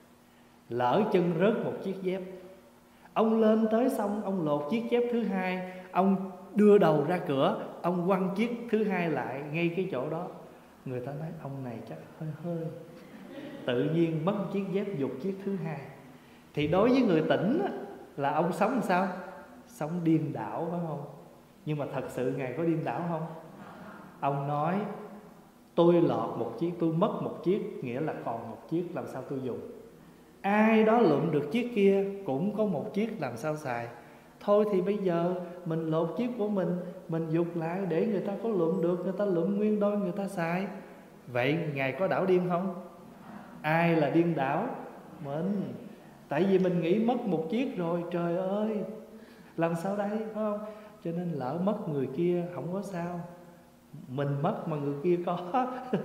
lỡ chân rớt một chiếc dép. Ông lên tới xong, ông lột chiếc dép thứ hai, ông đưa đầu ra cửa, ông quăng chiếc thứ hai lại ngay cái chỗ đó. Người ta nói ông này chắc hơi tự nhiên mất chiếc dép dục chiếc thứ hai. Thì đối với người tỉnh là ông sống làm sao? Sống điên đảo, phải không? Nhưng mà thật sự Ngài có điên đảo không? Ông nói tôi lọt một chiếc, tôi mất một chiếc, nghĩa là còn một chiếc, làm sao tôi dùng? Ai đó lượm được chiếc kia cũng có một chiếc, làm sao xài? Thôi thì bây giờ mình lột chiếc của mình dục lại để người ta có lượm được, người ta lượm nguyên đôi người ta xài. Vậy Ngài có đảo điên không? Ai là điên đảo? Mình. Tại vì mình nghĩ mất một chiếc rồi, trời ơi, làm sao đây, phải không? Cho nên lỡ mất người kia không có sao, mình mất mà người kia có.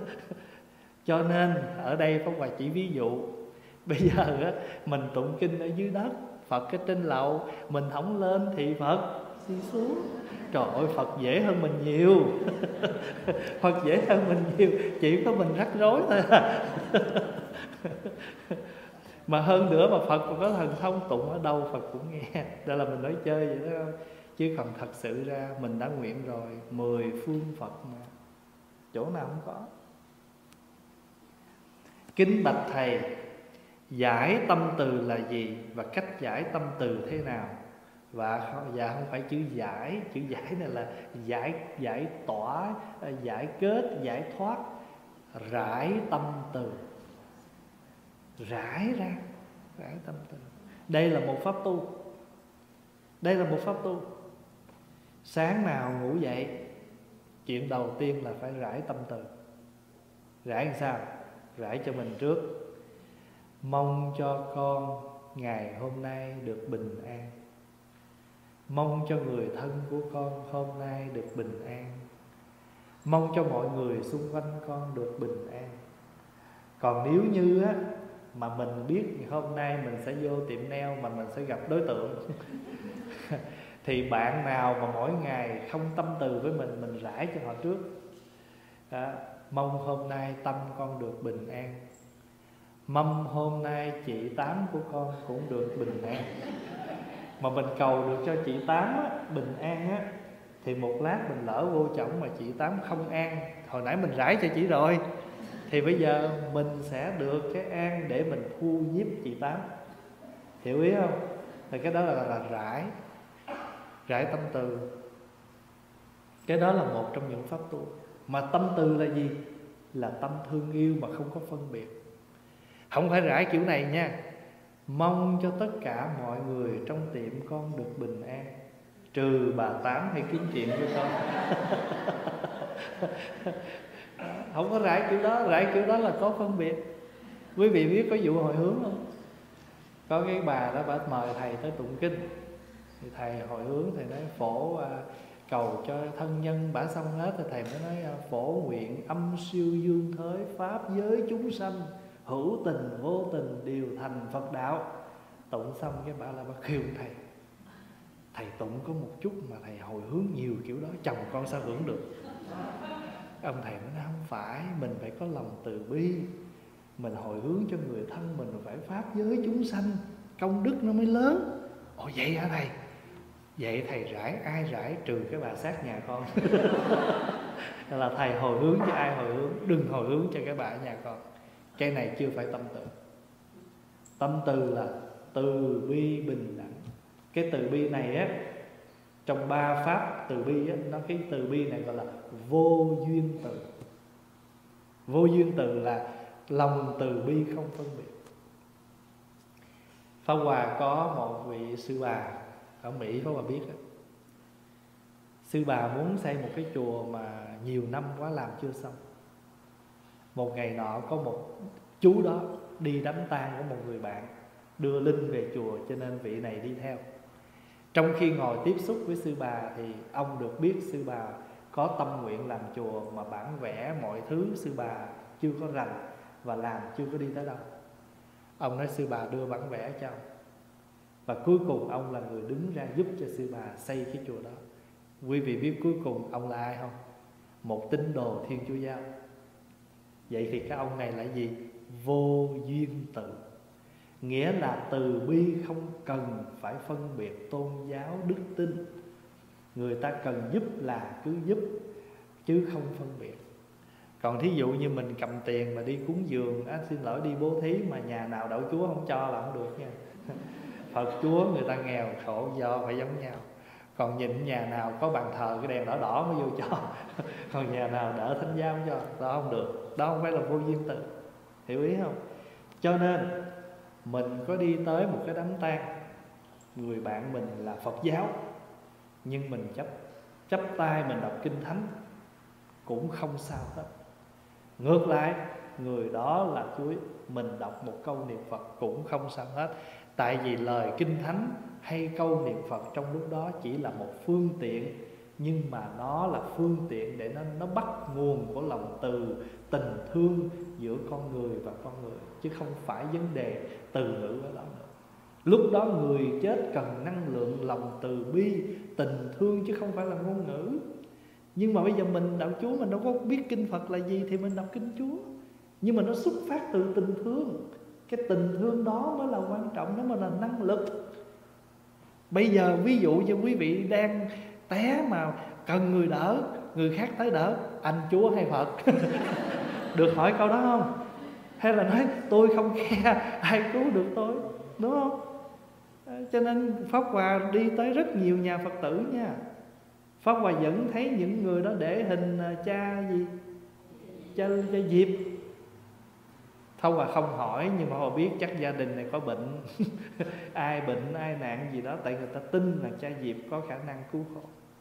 Cho nên ở đây Pháp Hòa chỉ ví dụ. Bây giờ á, mình tụng kinh ở dưới đất, Phật ở trên lầu, mình không lên thì Phật đi xuống. Trời ơi, Phật dễ hơn mình nhiều. Phật dễ hơn mình nhiều, chỉ có mình rắc rối thôi à. Mà hơn nữa mà Phật còn có thần thông, tụng ở đâu Phật cũng nghe. Đó là mình nói chơi vậy đó. Chứ còn thật sự ra mình đã nguyện rồi, 10 phương Phật mà chỗ nào không có. Kính bạch Thầy, giải tâm từ là gì và cách giải tâm từ thế nào? Và không phải chữ giải này là giải tỏa, giải kết, giải thoát. Rải tâm từ, rải ra, rải tâm từ. Đây là một pháp tu. Đây là một pháp tu. Sáng nào ngủ dậy, chuyện đầu tiên là phải rải tâm từ. Rải làm sao? Rải cho mình trước. Mong cho con ngày hôm nay được bình an. Mong cho người thân của con hôm nay được bình an. Mong cho mọi người xung quanh con được bình an. Còn nếu như á, mà mình biết hôm nay mình sẽ vô tiệm nail mà mình sẽ gặp đối tượng thì bạn nào mà mỗi ngày không tâm từ với mình rải cho họ trước. mong hôm nay tâm con được bình an, mong hôm nay chị Tám của con cũng được bình an. Mà mình cầu được cho chị Tám á, bình an á, thì một lát mình lỡ vô chổng mà chị Tám không an, hồi nãy mình rải cho chị rồi, thì bây giờ mình sẽ được cái an để mình thu nhiếp chị Tám. Hiểu ý không? Thì cái đó là rải tâm từ. Cái đó là một trong những pháp tu. Mà tâm từ là gì? Là tâm thương yêu mà không có phân biệt. Không phải rải kiểu này nha: mong cho tất cả mọi người trong tiệm con được bình an, trừ bà Tám hay kiếm chuyện với con. Không có rải kiểu đó. Rải kiểu đó là có phân biệt. Quý vị biết có vụ hồi hướng không? Có cái bà đó, bà mời thầy tới tụng kinh, thì thầy hồi hướng, thầy nói phổ cầu cho thân nhân bả xong hết, thì thầy mới nói phổ nguyện âm siêu dương thới pháp giới chúng sanh, hữu tình vô tình đều thành Phật đạo. Tụng xong cái bà là bà kêu thầy tụng có một chút mà thầy hồi hướng nhiều kiểu đó, chồng con sao hưởng được? Ông thầy nói không phải, mình phải có lòng từ bi, mình hồi hướng cho người thân mình phải pháp giới chúng sanh, công đức nó mới lớn. Ồ vậy hả thầy? Vậy thầy rải ai rải, trừ cái bà sát nhà con. Là thầy hồi hướng cho ai hồi hướng, đừng hồi hướng cho cái bà ở nhà con. Cái này chưa phải tâm từ. Tâm từ là từ bi bình đẳng. Cái từ bi này á, trong ba pháp từ bi á, nó cái từ bi này gọi là vô duyên từ. Vô duyên từ là lòng từ bi không phân biệt. Pháp Hòa có một vị sư bà ở Mỹ, Pháp Hòa biết đó. Sư bà muốn xây một cái chùa mà nhiều năm quá làm chưa xong. Một ngày nọ có một chú đó đi đám tang của một người bạn, đưa linh về chùa, cho nên vị này đi theo. Trong khi ngồi tiếp xúc với sư bà thì ông được biết sư bà có tâm nguyện làm chùa, mà bản vẽ mọi thứ sư bà chưa có rành và làm chưa có đi tới đâu. Ông nói sư bà đưa bản vẽ cho ông, và cuối cùng ông là người đứng ra giúp cho sư bà xây cái chùa đó. Quý vị biết cuối cùng ông là ai không? Một tín đồ Thiên Chúa Giáo. Vậy thì cái ông này là gì? Vô duyên từ. Nghĩa là từ bi không cần phải phân biệt tôn giáo đức tin. Người ta cần giúp là cứ giúp, chứ không phân biệt. Còn thí dụ như mình cầm tiền mà đi cúng dường, xin lỗi đi bố thí mà nhà nào đậu Chúa không cho là không được nha. Phật Chúa người ta nghèo khổ do phải giống nhau. Còn nhìn nhà nào có bàn thờ cái đèn đỏ đỏ mới vô cho. Còn nhà nào đỡ thánh giá không cho, đó không được. Đó không phải là vô duyên từ. Hiểu ý không? Cho nên mình có đi tới một cái đám tang, người bạn mình là Phật giáo, nhưng mình chấp tay mình đọc kinh thánh cũng không sao hết. Ngược lại, người đó là chuối, mình đọc một câu niệm Phật cũng không sao hết. Tại vì lời kinh thánh hay câu niệm Phật trong lúc đó chỉ là một phương tiện, nhưng mà nó là phương tiện để nó bắt nguồn của lòng từ, tình thương giữa con người và con người, chứ không phải vấn đề từ ngữ ở đó nữa. Lúc đó người chết cần năng lượng lòng từ bi, tình thương, chứ không phải là ngôn ngữ. Nhưng mà bây giờ mình đạo Chúa, mình đâu có biết kinh Phật là gì thì mình đọc kinh Chúa, nhưng mà nó xuất phát từ tình thương. Cái tình thương đó mới là quan trọng, nó mới là năng lực. Bây giờ ví dụ như quý vị đang té mà cần người đỡ, người khác tới đỡ, anh Chúa hay Phật? Được hỏi câu đó không? Hay là nói tôi không khe, ai cứu được tôi, đúng không? Cho nên Pháp Hòa đi tới rất nhiều nhà Phật tử nha. Pháp Hòa vẫn thấy những người đó để hình cha gì? Cha Diệp. Pháp Hòa không hỏi, nhưng mà Hòa biết chắc gia đình này có bệnh. Ai bệnh, ai nạn gì đó, tại người ta tin là cha Diệp có khả năng cứu khổ.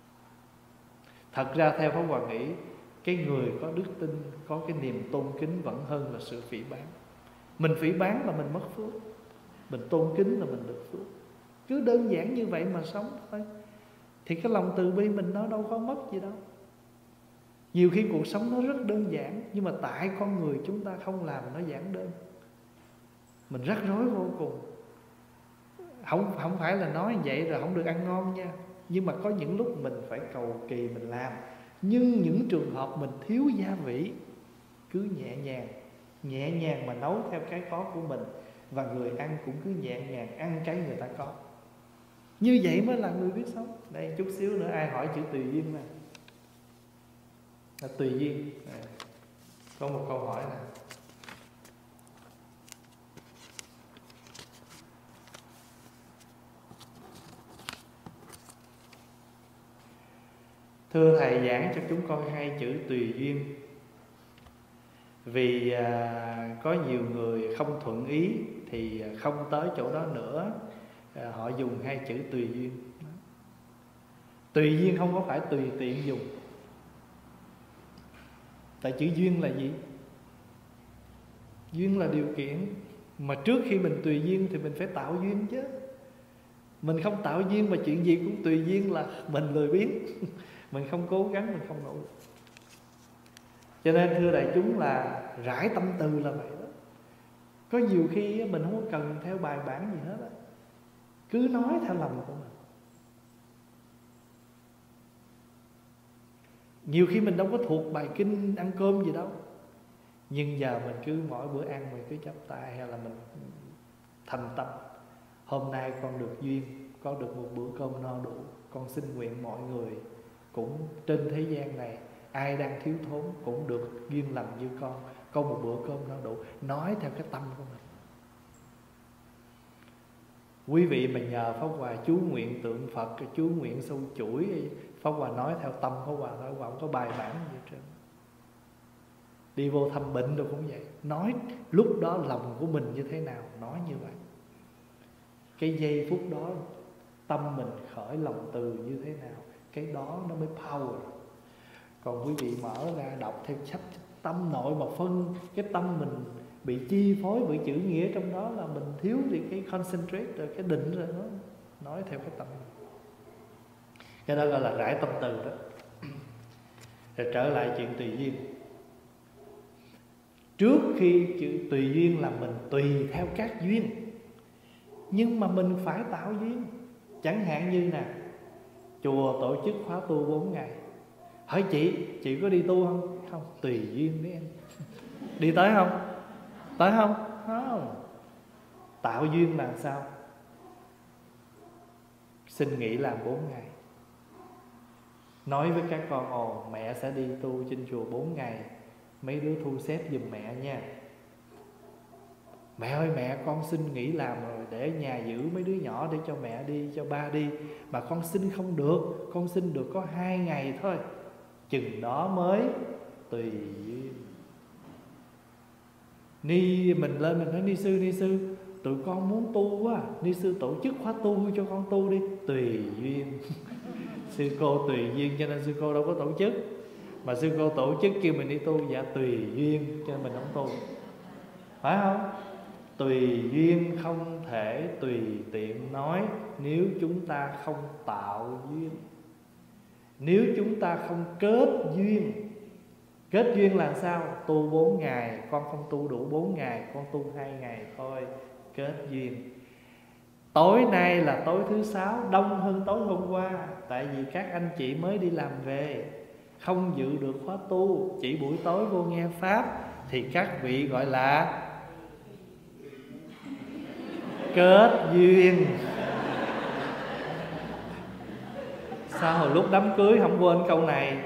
Thật ra theo Pháp Hòa nghĩ, cái người có đức tin, có cái niềm tôn kính vẫn hơn là sự phỉ báng. Mình phỉ báng là mình mất phước, mình tôn kính là mình được phước. Cứ đơn giản như vậy mà sống thôi, thì cái lòng từ bi mình nó đâu có mất gì đâu. Nhiều khi cuộc sống nó rất đơn giản, nhưng mà tại con người chúng ta không làm nó giản đơn, mình rắc rối vô cùng. Không phải là nói vậy rồi không được ăn ngon nha, nhưng mà có những lúc mình phải cầu kỳ mình làm. Nhưng những trường hợp mình thiếu gia vị, cứ nhẹ nhàng mà nấu theo cái có của mình, và người ăn cũng cứ nhẹ nhàng ăn cái người ta có. Như vậy mới là người biết sống. Đây chút xíu nữa ai hỏi chữ tùy duyên nè, là tùy duyên. Có một câu hỏi nè: thưa thầy, giảng cho chúng con hai chữ tùy duyên. Vì có nhiều người không thuận ý thì không tới chỗ đó nữa, họ dùng hai chữ tùy duyên. Tùy duyên không có phải tùy tiện dùng. Tại chữ duyên là gì? Duyên là điều kiện. Mà trước khi mình tùy duyên thì mình phải tạo duyên chứ. Mình không tạo duyên mà chuyện gì cũng tùy duyên là mình lười biếng. Mình không cố gắng, mình không nỗ lực. Cho nên thưa đại chúng là rải tâm từ là vậy đó. Có nhiều khi mình không có cần theo bài bản gì hết đó. Cứ nói theo lòng của mình. Nhiều khi mình đâu có thuộc bài kinh ăn cơm gì đâu, nhưng giờ mình cứ mỗi bữa ăn mình cứ chắp tay, hay là mình thành tâm: hôm nay con được duyên, có được một bữa cơm no đủ. Con xin nguyện mọi người cũng trên thế gian này, ai đang thiếu thốn cũng được duyên lành như con, có một bữa cơm no đủ. Nói theo cái tâm của mình. Quý vị mà nhờ Pháp Hòa chú nguyện tượng Phật, chú nguyện sâu chuỗi, Pháp Hòa nói theo tâm Pháp Hòa thôi, không có bài bản gì hết trơn. Đi vô thăm bệnh đâu cũng vậy, nói lúc đó lòng của mình như thế nào, nói như vậy. Cái giây phút đó tâm mình khởi lòng từ như thế nào, cái đó nó mới power. Còn quý vị mở ra đọc theo sách tâm nội mà phân cái tâm mình bị chi phối bởi chữ nghĩa trong đó, là mình thiếu đi cái concentrate rồi, cái định rồi, nó nói theo cái tâm mình. Cái đó gọi là rải tâm từ đó. Rồi trở lại chuyện tùy duyên. Trước khi chữ tùy duyên là mình tùy theo các duyên, nhưng mà mình phải tạo duyên. Chẳng hạn như nè, chùa tổ chức khóa tu 4 ngày. Hỏi chị có đi tu không? Không, tùy duyên với em. Đi tới không? Tới không? Không. Tạo duyên là sao? Xin nghỉ làm 4 ngày. Nói với các con: mẹ sẽ đi tu trên chùa 4 ngày, mấy đứa thu xếp giùm mẹ nha. Mẹ ơi mẹ, con xin nghỉ làm rồi, để nhà giữ mấy đứa nhỏ để cho mẹ đi, cho ba đi. Mà con xin không được, con xin được có 2 ngày thôi. Chừng đó mới tùy duyên. Mình lên mình nói: ni sư, tụi con muốn tu quá, ni sư tổ chức khóa tu cho con tu đi. Tùy duyên. Sư cô tùy duyên cho nên sư cô đâu có tổ chức. Mà sư cô tổ chức kêu mình đi tu, dạ tùy duyên cho nên mình không tu. Phải không? Tùy duyên không thể tùy tiện nói nếu chúng ta không tạo duyên. Nếu chúng ta không kết duyên. Kết duyên là sao? Tu 4 ngày, con không tu đủ 4 ngày, con tu 2 ngày thôi. Kết duyên. Tối nay là tối thứ 6, đông hơn tối hôm qua. Tại vì các anh chị mới đi làm về, không dự được khóa tu, chỉ buổi tối vô nghe Pháp, thì các vị gọi là kết duyên. Sao hồi lúc đám cưới không quên câu này?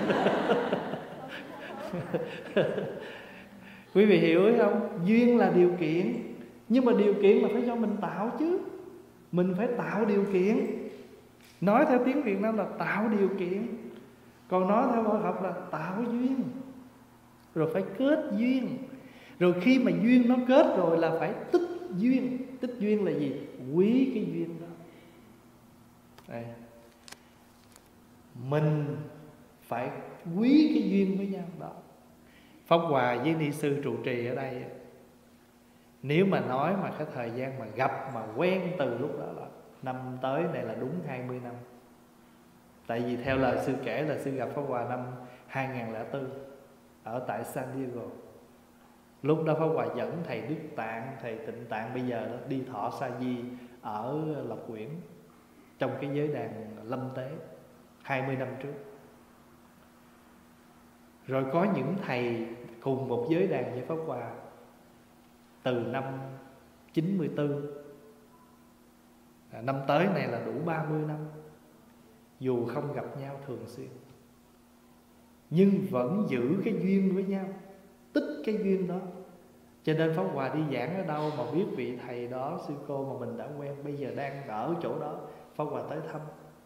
Quý vị hiểu không? Duyên là điều kiện, nhưng mà điều kiện là phải do mình tạo chứ. Mình phải tạo điều kiện. Nói theo tiếng Việt Nam là tạo điều kiện, còn nói theo Phật học là tạo duyên. Rồi phải kết duyên. Rồi khi mà duyên nó kết rồi là phải tích duyên. Tích duyên là gì? Quý cái duyên đó. Đây. Mình phải quý cái duyên với nhau đó. Pháp Hòa với ni sư trụ trì ở đây, nếu mà nói mà cái thời gian mà gặp mà quen từ lúc đó là năm tới này là đúng 20 năm. Tại vì theo lời sư kể là sư gặp Pháp Hòa năm 2004 ở tại San Diego. Lúc đó Pháp Hòa dẫn thầy Đức Tạng, thầy Tịnh Tạng bây giờ đó, đi thọ sa di ở Lộc Quyển trong cái giới đàn lâm tế 20 năm trước. Rồi có những thầy cùng một giới đàn với Pháp Hòa từ năm 94. Năm tới này là đủ 30 năm. Dù không gặp nhau thường xuyên, nhưng vẫn giữ cái duyên với nhau, tích cái duyên đó. Cho nên Pháp Hòa đi giảng ở đâu mà biết vị thầy đó, sư cô mà mình đã quen, bây giờ đang ở chỗ đó, Pháp Hòa tới thăm.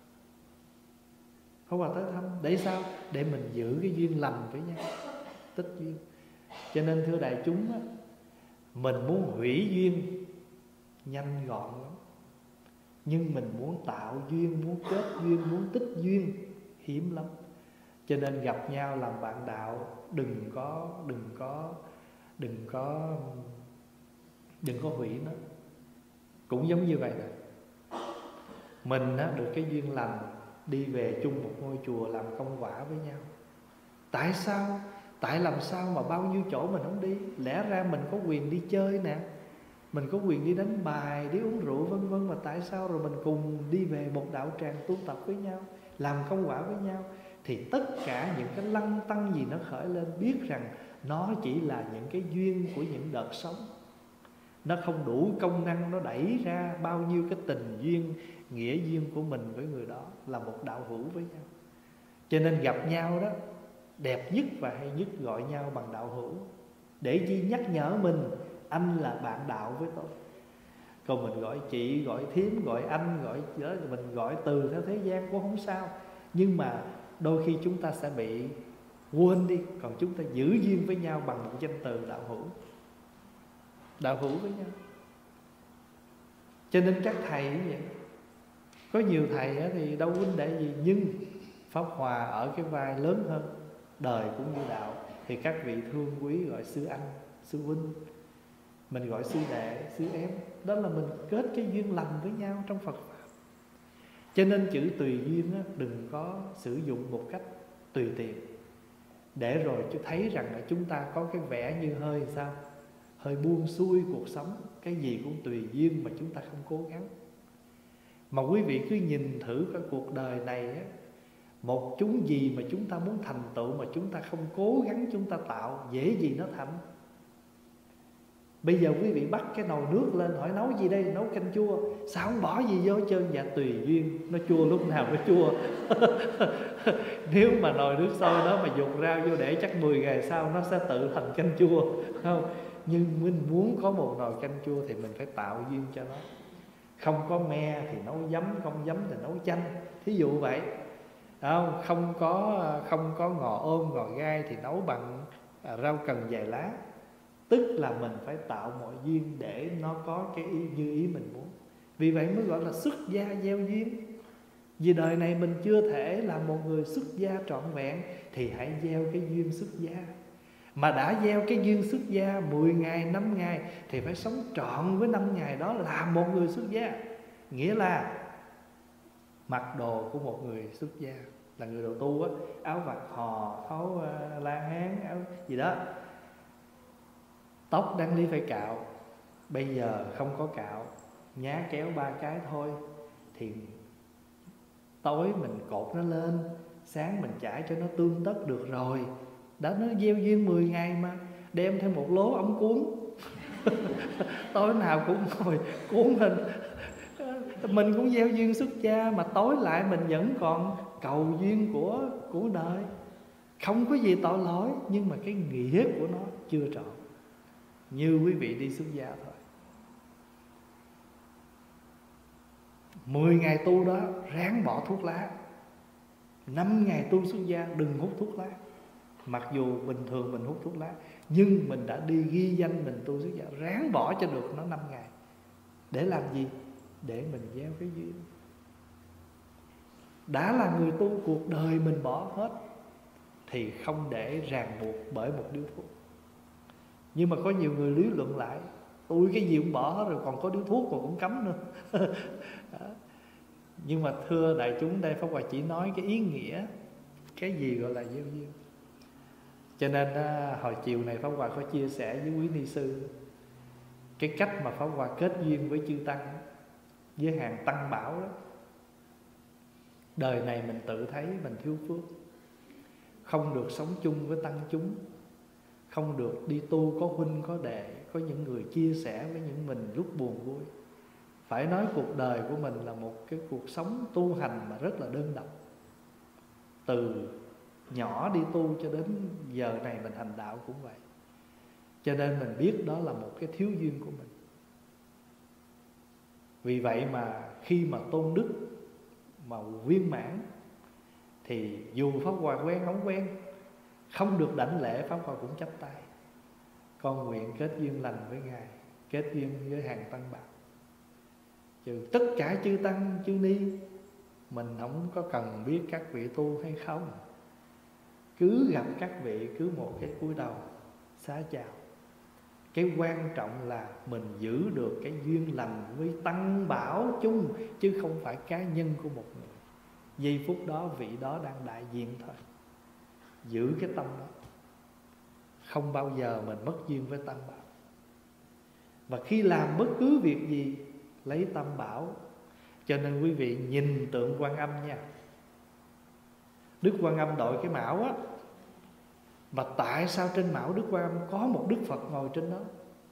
Pháp Hòa tới thăm để sao? Để mình giữ cái duyên lành với nhau, tích duyên. Cho nên thưa đại chúng á, mình muốn hủy duyên nhanh gọn lắm, nhưng mình muốn tạo duyên, muốn kết duyên, muốn tích duyên hiếm lắm. Cho nên gặp nhau làm bạn đạo, đừng có hủy nó. Cũng giống như vậy nè, mình á, được cái duyên lành, đi về chung một ngôi chùa làm công quả với nhau. Tại sao? Tại làm sao mà bao nhiêu chỗ mình không đi? Lẽ ra mình có quyền đi chơi nè, mình có quyền đi đánh bài, đi uống rượu vân vân, mà tại sao rồi mình cùng đi về một đạo tràng tu tập với nhau, làm công quả với nhau? Thì tất cả những cái lăng tăng gì nó khởi lên, biết rằng nó chỉ là những cái duyên của những đợt sống. Nó không đủ công năng nó đẩy ra bao nhiêu cái tình duyên, nghĩa duyên của mình với người đó, là một đạo hữu với nhau. Cho nên gặp nhau đó, đẹp nhất và hay nhất gọi nhau bằng đạo hữu. Để chi? Nhắc nhở mình, anh là bạn đạo với tôi. Còn mình gọi chị, gọi thím, gọi anh, gọi đó, mình gọi từ theo thế gian cũng không sao. Nhưng mà đôi khi chúng ta sẽ bị quên đi. Còn chúng ta giữ duyên với nhau bằng một danh từ đạo hữu. Đạo hữu với nhau. Cho nên các thầy như vậy, có nhiều thầy thì đâu huynh đệ gì, nhưng Pháp Hòa ở cái vai lớn hơn, đời cũng như đạo, thì các vị thương quý gọi sư anh, sư huynh, mình gọi sư đệ, sư em. Đó là mình kết cái duyên lành với nhau trong Phật Pháp. Cho nên chữ tùy duyên á, đừng có sử dụng một cách tùy tiện, để rồi chứ thấy rằng là chúng ta có cái vẻ như hơi sao, hơi buông xuôi cuộc sống, cái gì cũng tùy duyên mà chúng ta không cố gắng. Mà quý vị cứ nhìn thử cái cuộc đời này á, một chúng gì mà chúng ta muốn thành tựu mà chúng ta không cố gắng chúng ta tạo, dễ gì nó thành. Bây giờ quý vị bắt cái nồi nước lên, hỏi nấu gì đây? Nấu canh chua. Sao không bỏ gì vô hết trơn? Dạ tùy duyên, nó chua lúc nào nó chua. Nếu mà nồi nước sôi đó mà dục rau vô để chắc 10 ngày sau nó sẽ tự thành canh chua, không? Nhưng mình muốn có một nồi canh chua thì mình phải tạo duyên cho nó. Không có me thì nấu giấm, không giấm thì nấu chanh, thí dụ vậy. Không có ngò ôm, ngò gai thì nấu bằng rau cần vài lá. Tức là mình phải tạo mọi duyên để nó có cái ý như ý mình muốn. Vì vậy mới gọi là xuất gia gieo duyên. Vì đời này mình chưa thể là một người xuất gia trọn vẹn, thì hãy gieo cái duyên xuất gia. Mà đã gieo cái duyên xuất gia 10 ngày, 5 ngày thì phải sống trọn với 5 ngày đó là một người xuất gia. Nghĩa là mặc đồ của một người xuất gia, là người đồ tu á, áo vạt hò, áo la hán, áo gì đó. Tóc đáng lý phải cạo, bây giờ không có cạo, nhá kéo 3 cái thôi. Thì tối mình cột nó lên, sáng mình chải cho nó tươm tất được rồi. Đó, nó gieo duyên 10 ngày mà. Đem thêm một lố ống cuốn tối nào cũng ngồi cuốn lên. Mình cũng gieo duyên xuất gia, mà tối lại mình vẫn còn cầu duyên của đời. Không có gì tội lỗi, nhưng mà cái nghĩa của nó chưa trọn. Như quý vị đi xuất gia thôi, 10 ngày tu đó ráng bỏ thuốc lá, 5 ngày tu xuất gia đừng hút thuốc lá. Mặc dù bình thường mình hút thuốc lá, nhưng mình đã đi ghi danh mình tu xuất gia, ráng bỏ cho được nó 5 ngày. Để làm gì? Để mình gieo cái duyên. Đã là người tu, cuộc đời mình bỏ hết thì không để ràng buộc bởi một điếu thuốc. Nhưng mà có nhiều người lý luận lại, tôi cái gì cũng bỏ hết rồi, còn có điếu thuốc còn cũng cấm nữa. Nhưng mà thưa đại chúng, đây Pháp Hòa chỉ nói cái ý nghĩa, cái gì gọi là gieo duyên. Cho nên hồi chiều này Pháp Hòa có chia sẻ với quý ni sư cái cách mà Pháp Hòa kết duyên với chư tăng, với hàng tăng bảo đó. Đời này mình tự thấy mình thiếu phước, không được sống chung với tăng chúng, không được đi tu có huynh có đệ, có những người chia sẻ với những mình lúc buồn vui. Phải nói cuộc đời của mình là một cái cuộc sống tu hành mà rất là đơn độc. Từ nhỏ đi tu cho đến giờ này mình hành đạo cũng vậy. Cho nên mình biết đó là một cái thiếu duyên của mình. Vì vậy mà khi mà tôn đức mà viên mãn thì dù Pháp Hòa quen không quen, không được đảnh lễ, Pháp Hòa cũng chắp tay: con nguyện kết duyên lành với Ngài, kết duyên với hàng tăng bảo. Chứ tất cả chư tăng chư ni mình không có cần biết các vị tu hay không, cứ gặp các vị cứ một cái cúi đầu xá chào. Cái quan trọng là mình giữ được cái duyên lành với tăng bảo chung, chứ không phải cá nhân của một người. Giây phút đó vị đó đang đại diện thôi. Giữ cái tâm đó, không bao giờ mình mất duyên với tam bảo. Và khi làm bất cứ việc gì lấy tam bảo. Cho nên quý vị nhìn tượng Quan Âm nha. Đức Quan Âm đội cái mão á, mà tại sao trên mão Đức Quan Âm có một Đức Phật ngồi trên đó?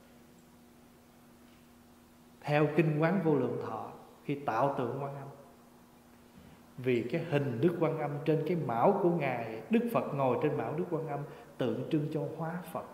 Theo Kinh Quán Vô Lượng Thọ, khi tạo tượng Quan Âm, vì cái hình Đức Quan Âm trên cái mão của Ngài, Đức Phật ngồi trên mão Đức Quan Âm, tượng trưng cho hóa Phật,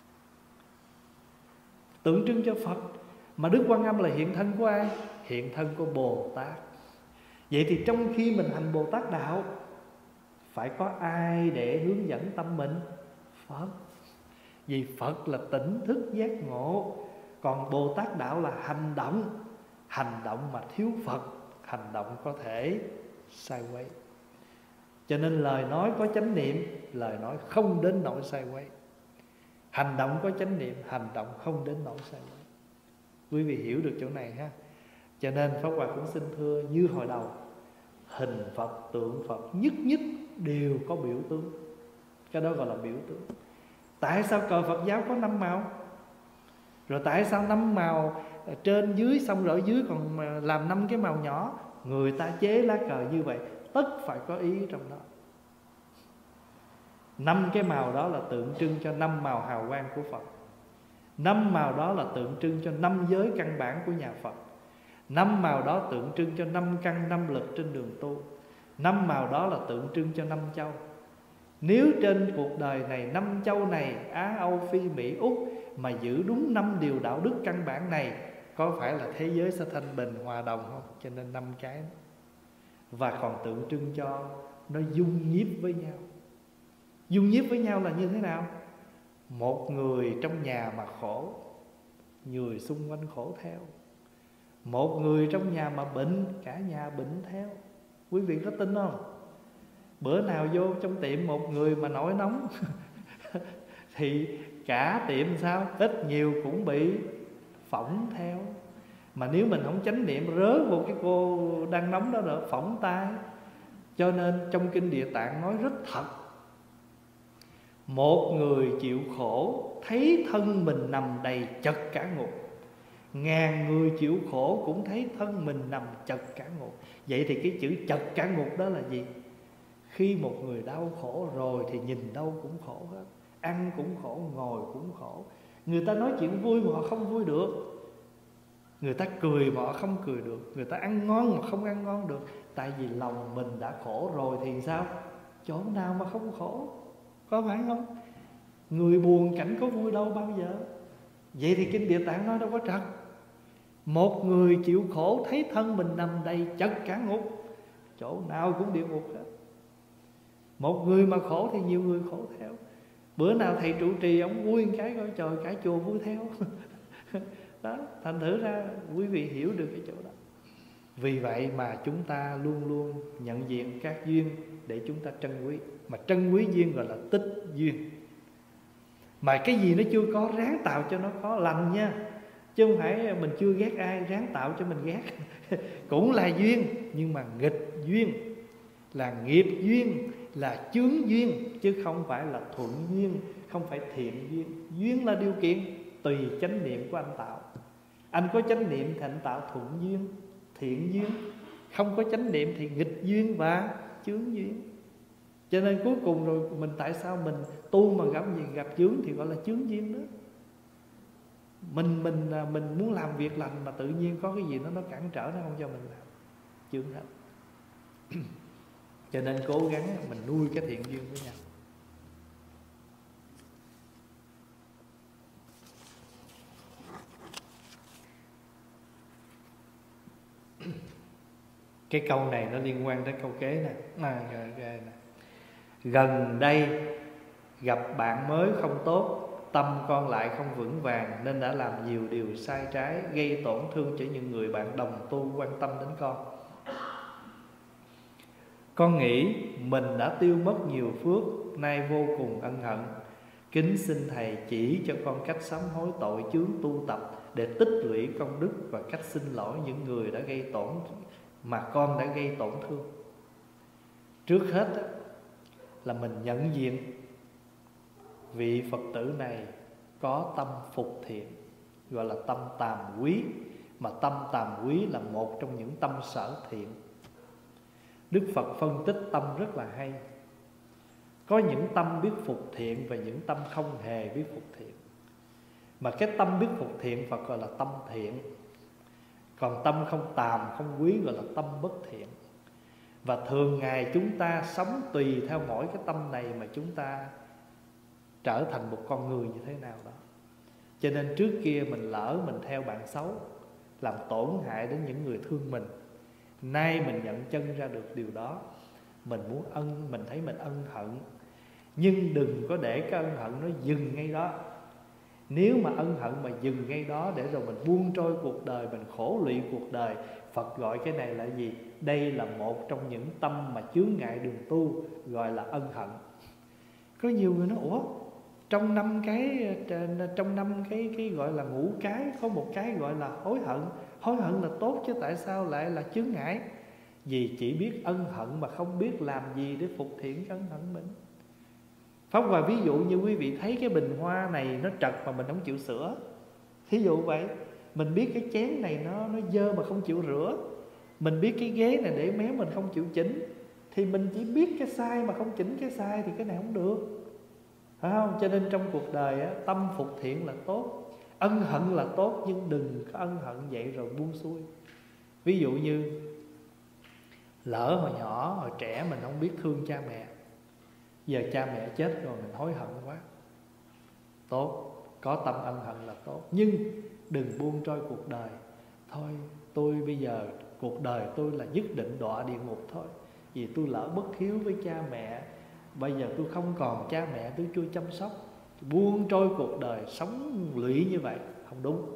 tượng trưng cho Phật. Mà Đức Quan Âm là hiện thân của ai? Hiện thân của Bồ Tát. Vậy thì trong khi mình hành Bồ Tát đạo, phải có ai để hướng dẫn tâm mình? Phật. Vì Phật là tỉnh thức giác ngộ, còn Bồ Tát đạo là hành động. Hành động mà thiếu Phật, hành động có thể sai quay. Cho nên lời nói có chánh niệm, lời nói không đến nỗi sai quay. Hành động có chánh niệm, hành động không đến nỗi sai quay. Quý vị hiểu được chỗ này ha. Cho nên Pháp Hòa cũng xin thưa như hồi đầu, hình Phật, tượng Phật nhất nhất đều có biểu tướng. Cái đó gọi là biểu tướng. Tại sao cờ Phật giáo có 5 màu? Rồi tại sao 5 màu trên dưới, xong rồi ở dưới còn làm 5 cái màu nhỏ? Người ta chế lá cờ như vậy, tất phải có ý trong đó. 5 cái màu đó là tượng trưng cho 5 màu hào quang của Phật. 5 màu đó là tượng trưng cho 5 giới căn bản của nhà Phật. 5 màu đó tượng trưng cho 5 căn 5 lực trên đường tu. 5 màu đó là tượng trưng cho 5 châu. Nếu trên cuộc đời này 5 châu này, Á, Âu, Phi, Mỹ, Úc, mà giữ đúng 5 điều đạo đức căn bản này, có phải là thế giới sẽ thanh bình hòa đồng không? Cho nên 5 cái. Và còn tượng trưng cho nó dung nhiếp với nhau. Dung nhiếp với nhau là như thế nào? Một người trong nhà mà khổ, người xung quanh khổ theo. Một người trong nhà mà bệnh, cả nhà bệnh theo. Quý vị có tin không? Bữa nào vô trong tiệm một người mà nổi nóng thì cả tiệm sao? Ít nhiều cũng bị phỏng theo. Mà nếu mình không chánh niệm, rớ vô cái cô đang nóng đó nữa, phỏng tay. Cho nên trong Kinh Địa Tạng nói rất thật: một người chịu khổ thấy thân mình nằm đầy chật cả ngục, ngàn người chịu khổ cũng thấy thân mình nằm chật cả ngục. Vậy thì cái chữ chật cả ngục đó là gì? Khi một người đau khổ rồi thì nhìn đâu cũng khổ hết. Ăn cũng khổ, ngồi cũng khổ. Người ta nói chuyện vui mà họ không vui được. Người ta cười mà họ không cười được. Người ta ăn ngon mà không ăn ngon được. Tại vì lòng mình đã khổ rồi thì sao? Chỗ nào mà không khổ? Có phải không? Người buồn cảnh có vui đâu bao giờ. Vậy thì Kinh Địa Tạng nói đâu có trật. Một người chịu khổ thấy thân mình nằm đầy chật cả ngục, chỗ nào cũng địa ngục hết. Một người mà khổ thì nhiều người khổ theo. Bữa nào thầy trụ trì ông vui một cái coi trời cả chùa vui theo. Đó, thành thử ra quý vị hiểu được cái chỗ đó. Vì vậy mà chúng ta luôn luôn nhận diện các duyên để chúng ta trân quý. Mà trân quý duyên gọi là tích duyên. Mà cái gì nó chưa có, ráng tạo cho nó có lành nha. Chứ không phải mình chưa ghét ai, ráng tạo cho mình ghét. Cũng là duyên, nhưng mà nghịch duyên, là nghiệp duyên, là chướng duyên, chứ không phải là thuận duyên, không phải thiện duyên. Duyên là điều kiện, tùy chánh niệm của anh tạo. Anh có chánh niệm thì anh tạo thuận duyên, thiện duyên. Không có chánh niệm thì nghịch duyên và chướng duyên. Cho nên cuối cùng rồi mình tại sao mình tu mà gặp chướng thì gọi là chướng duyên đó. Mình muốn làm việc lành mà tự nhiên có cái gì nó cản trở, nó không cho mình làm, chướng hết. Cho nên cố gắng mình nuôi cái thiện duyên với nhau. Cái câu này nó liên quan tới câu kế nè. Gần đây gặp bạn mới không tốt, tâm con lại không vững vàng, nên đã làm nhiều điều sai trái, gây tổn thương cho những người bạn đồng tu quan tâm đến con. Con nghĩ mình đã tiêu mất nhiều phước, nay vô cùng ân hận. Kính xin Thầy chỉ cho con cách sám hối tội chướng tu tập, để tích lũy công đức và cách xin lỗi những người đã gây tổn mà con đã gây tổn thương. Trước hết là mình nhận diện vị Phật tử này có tâm phục thiện, gọi là tâm tàm quý. Mà tâm tàm quý là một trong những tâm sở thiện. Đức Phật phân tích tâm rất là hay. Có những tâm biết phục thiện và những tâm không hề biết phục thiện. Mà cái tâm biết phục thiện Phật gọi là tâm thiện. Còn tâm không tàm, không quý gọi là tâm bất thiện. Và thường ngày chúng ta sống tùy theo mỗi cái tâm này mà chúng ta trở thành một con người như thế nào đó. Cho nên trước kia mình lỡ mình theo bạn xấu, làm tổn hại đến những người thương mình. Nay mình nhận chân ra được điều đó, mình muốn mình thấy mình ân hận. Nhưng đừng có để cái ân hận nó dừng ngay đó. Nếu mà ân hận mà dừng ngay đó để rồi mình buông trôi cuộc đời, mình khổ lụy cuộc đời, Phật gọi cái này là gì? Đây là một trong những tâm mà chướng ngại đường tu, gọi là ân hận. Có nhiều người nói ủa, trong năm cái gọi là ngũ cái có một cái gọi là hối hận. Hối hận là tốt chứ tại sao lại là chướng ngại? Vì chỉ biết ân hận mà không biết làm gì để phục thiện cái ân hận mình. Pháp Hòa ví dụ như quý vị thấy cái bình hoa này nó trật mà mình không chịu sửa, thí dụ vậy. Mình biết cái chén này nó dơ mà không chịu rửa, mình biết cái ghế này để méo mình không chịu chỉnh, thì mình chỉ biết cái sai mà không chỉnh cái sai thì cái này không được, phải không? Cho nên trong cuộc đời á, tâm phục thiện là tốt, ân hận là tốt, nhưng đừng có ân hận vậy rồi buông xuôi. Ví dụ như lỡ hồi nhỏ, hồi trẻ mình không biết thương cha mẹ, giờ cha mẹ chết rồi mình hối hận quá, tốt, có tâm ân hận là tốt. Nhưng đừng buông trôi cuộc đời. Thôi tôi bây giờ cuộc đời tôi là nhất định đọa địa ngục thôi, vì tôi lỡ bất hiếu với cha mẹ, bây giờ tôi không còn cha mẹ tôi chưa chăm sóc. Buông trôi cuộc đời sống lụy như vậy không đúng.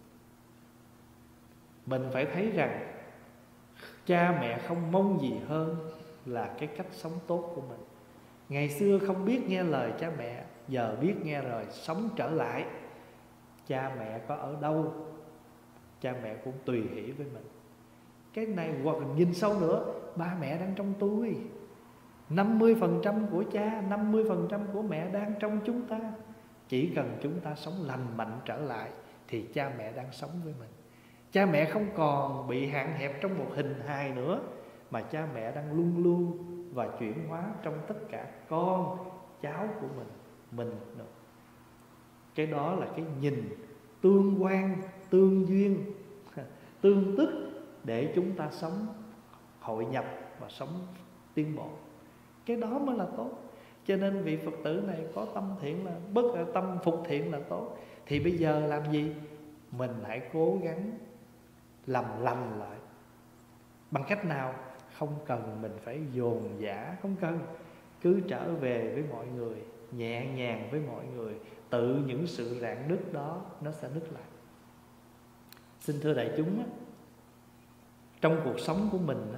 Mình phải thấy rằng cha mẹ không mong gì hơn là cái cách sống tốt của mình. Ngày xưa không biết nghe lời cha mẹ, giờ biết nghe rồi, sống trở lại. Cha mẹ có ở đâu, cha mẹ cũng tùy hỷ với mình. Cái này hoặc nhìn sâu nữa, ba mẹ đang trong tôi, 50% của cha, 50% của mẹ đang trong chúng ta. Chỉ cần chúng ta sống lành mạnh trở lại thì cha mẹ đang sống với mình. Cha mẹ không còn bị hạn hẹp trong một hình hài nữa, mà cha mẹ đang luân lưu và chuyển hóa trong tất cả con, cháu của mình nữa. Cái đó là cái nhìn tương quan, tương duyên, tương tức để chúng ta sống hội nhập và sống tiến bộ. Cái đó mới là tốt. Cho nên vị Phật tử này có tâm thiện là tâm phục thiện là tốt. Thì bây giờ làm gì? Mình hãy cố gắng làm lành lại. Bằng cách nào? Không cần mình phải dồn dã, không cần. Cứ trở về với mọi người, nhẹ nhàng với mọi người. Tự những sự rạn nứt đó nó sẽ nứt lại. Xin thưa đại chúng, trong cuộc sống của mình,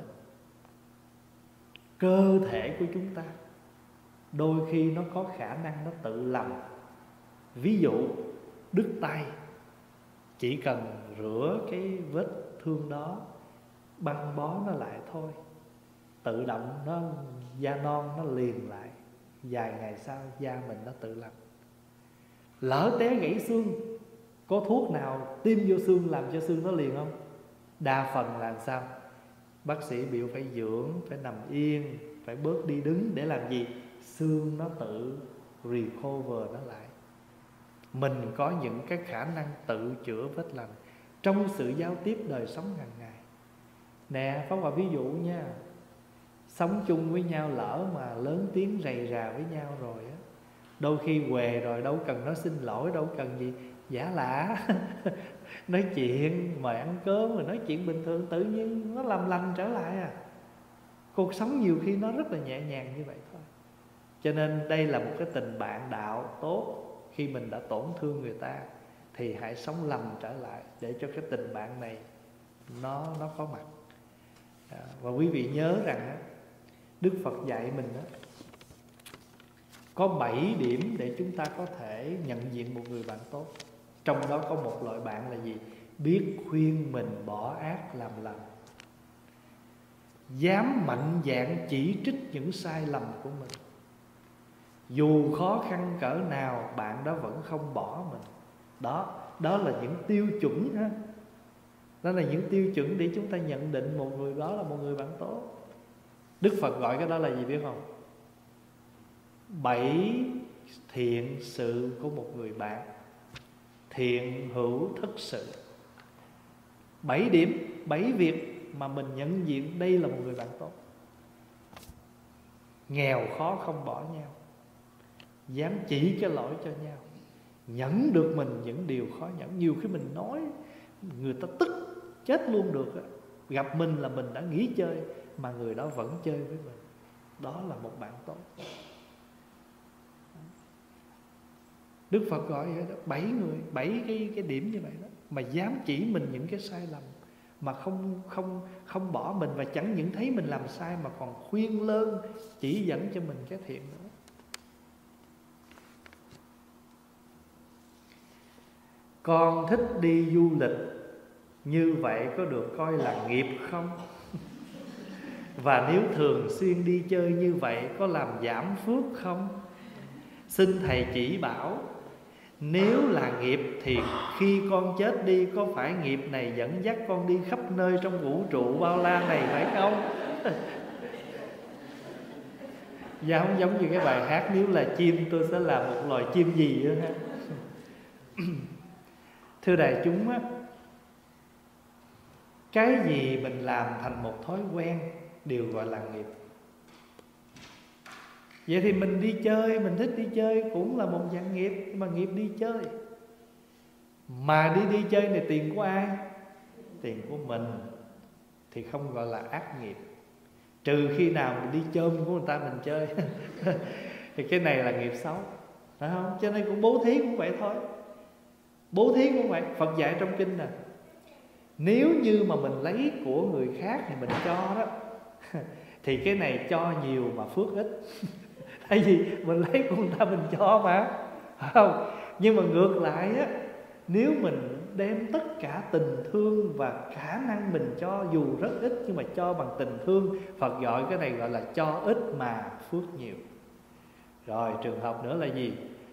cơ thể của chúng ta đôi khi nó có khả năng nó tự lành. Ví dụ đứt tay, chỉ cần rửa cái vết thương đó, băng bó nó lại thôi, tự động nó da non nó liền lại, vài ngày sau da mình nó tự lành. Lỡ té gãy xương, có thuốc nào tiêm vô xương làm cho xương nó liền không? Đa phần là sao? Bác sĩ biểu phải dưỡng, phải nằm yên, phải bớt đi đứng để làm gì? Xương nó tự recover nó lại. Mình có những cái khả năng tự chữa vết lành trong sự giao tiếp đời sống hàng ngày. Nè, Pháp Hòa ví dụ nha, sống chung với nhau lỡ mà lớn tiếng rầy rà với nhau rồi á, đôi khi què rồi đâu cần nói xin lỗi, đâu cần gì giả lả nói chuyện mời ăn cơm rồi nói chuyện bình thường, tự nhiên nó làm lành trở lại à. Cuộc sống nhiều khi nó rất là nhẹ nhàng như vậy thôi. Cho nên đây là một cái tình bạn đạo tốt. Khi mình đã tổn thương người ta thì hãy sống lành trở lại để cho cái tình bạn này nó có mặt. Và quý vị nhớ rằng Đức Phật dạy mình có 7 điểm để chúng ta có thể nhận diện một người bạn tốt. Trong đó có một loại bạn là gì? Biết khuyên mình bỏ ác làm lành, dám mạnh dạn chỉ trích những sai lầm của mình, dù khó khăn cỡ nào bạn đó vẫn không bỏ mình. Đó là những tiêu chuẩn ha. Đó là những tiêu chuẩn để chúng ta nhận định một người đó là một người bạn tốt. Đức Phật gọi cái đó là gì biết không? 7 thiện sự của một người bạn. Thiện hữu thất sự. 7 điểm, 7 việc mà mình nhận diện đây là một người bạn tốt. Nghèo khó không bỏ nhau, dám chỉ cái lỗi cho nhau, nhẫn được mình những điều khó nhẫn. Nhiều khi mình nói người ta tức chết luôn được á. Gặp mình là mình đã nghỉ chơi mà người đó vẫn chơi với mình. Đó là một bạn tốt. Đức Phật gọi vậy đó, 7 người, 7 cái điểm như vậy đó, mà dám chỉ mình những cái sai lầm, mà không bỏ mình, và chẳng những thấy mình làm sai mà còn khuyên lơn chỉ dẫn cho mình cái thiện nữa. Con thích đi du lịch, như vậy có được coi là nghiệp không? Và nếu thường xuyên đi chơi như vậy có làm giảm phước không? Xin thầy chỉ bảo, nếu là nghiệp thì khi con chết đi, có phải nghiệp này dẫn dắt con đi khắp nơi trong vũ trụ bao la này phải không? Dạ không giống như cái bài hát nếu là chim tôi sẽ là một loài chim gì đó ha. Thưa đại chúng á, cái gì mình làm thành một thói quen đều gọi là nghiệp. Vậy thì mình đi chơi, mình thích đi chơi cũng là một dạng nghiệp, mà nghiệp đi chơi. Mà đi chơi này tiền của ai? Tiền của mình, thì không gọi là ác nghiệp. Trừ khi nào mình đi chôm của người ta mình chơi thì cái này là nghiệp xấu, phải không? Cho nên cũng bố thí cũng vậy thôi. Bố thí cũng vậy. Phật dạy trong kinh nè, nếu như mà mình lấy của người khác thì mình cho đó thì cái này cho nhiều mà phước ít. Tại vì mình lấy của người ta mình cho mà, phải không? Nhưng mà ngược lại á, nếu mình đem tất cả tình thương và khả năng mình cho dù rất ít nhưng mà cho bằng tình thương, Phật gọi cái này gọi là cho ít mà phước nhiều. Rồi trường hợp nữa là gì?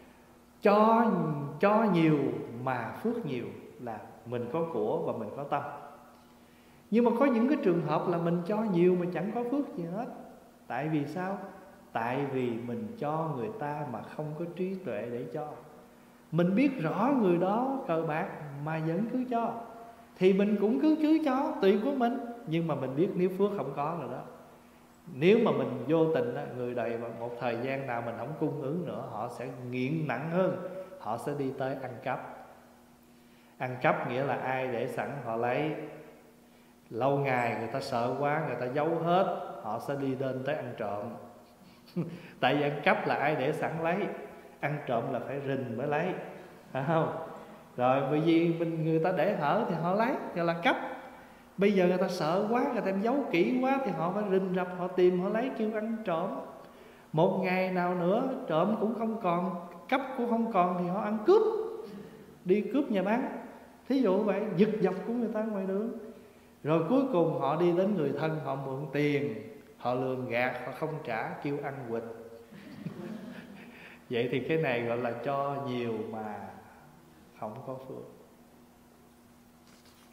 Cho nhiều mà phước nhiều là mình có của và mình có tâm. Nhưng mà có những cái trường hợp là mình cho nhiều mà chẳng có phước gì hết. Tại vì sao? Tại vì mình cho người ta mà không có trí tuệ để cho. Mình biết rõ người đó cờ bạc mà vẫn cứ cho, thì mình cũng cứ cho, tùy của mình. Nhưng mà mình biết nếu phước không có rồi đó. Nếu mà mình vô tình đó, người đời một thời gian nào mình không cung ứng nữa, họ sẽ nghiện nặng hơn. Họ sẽ đi tới ăn cắp. Ăn cắp nghĩa là ai để sẵn họ lấy. Lâu ngày người ta sợ quá, người ta giấu hết, họ sẽ đi đến tới ăn trộm. Tại vì ăn cắp là ai để sẵn lấy, ăn trộm là phải rình mới lấy, phải không? Rồi bởi vì người ta để hở thì họ lấy, gọi là cắp. Bây giờ người ta sợ quá, người ta giấu kỹ quá thì họ phải rình rập, họ tìm, họ lấy, kêu ăn trộm. Một ngày nào nữa trộm cũng không còn, cắp cũng không còn thì họ ăn cướp, đi cướp nhà băng, thí dụ vậy, giật dọc của người ta ngoài đường. Rồi cuối cùng họ đi đến người thân, họ mượn tiền, họ lường gạt, họ không trả, kêu ăn quỵt. Vậy thì cái này gọi là cho nhiều mà không có phước.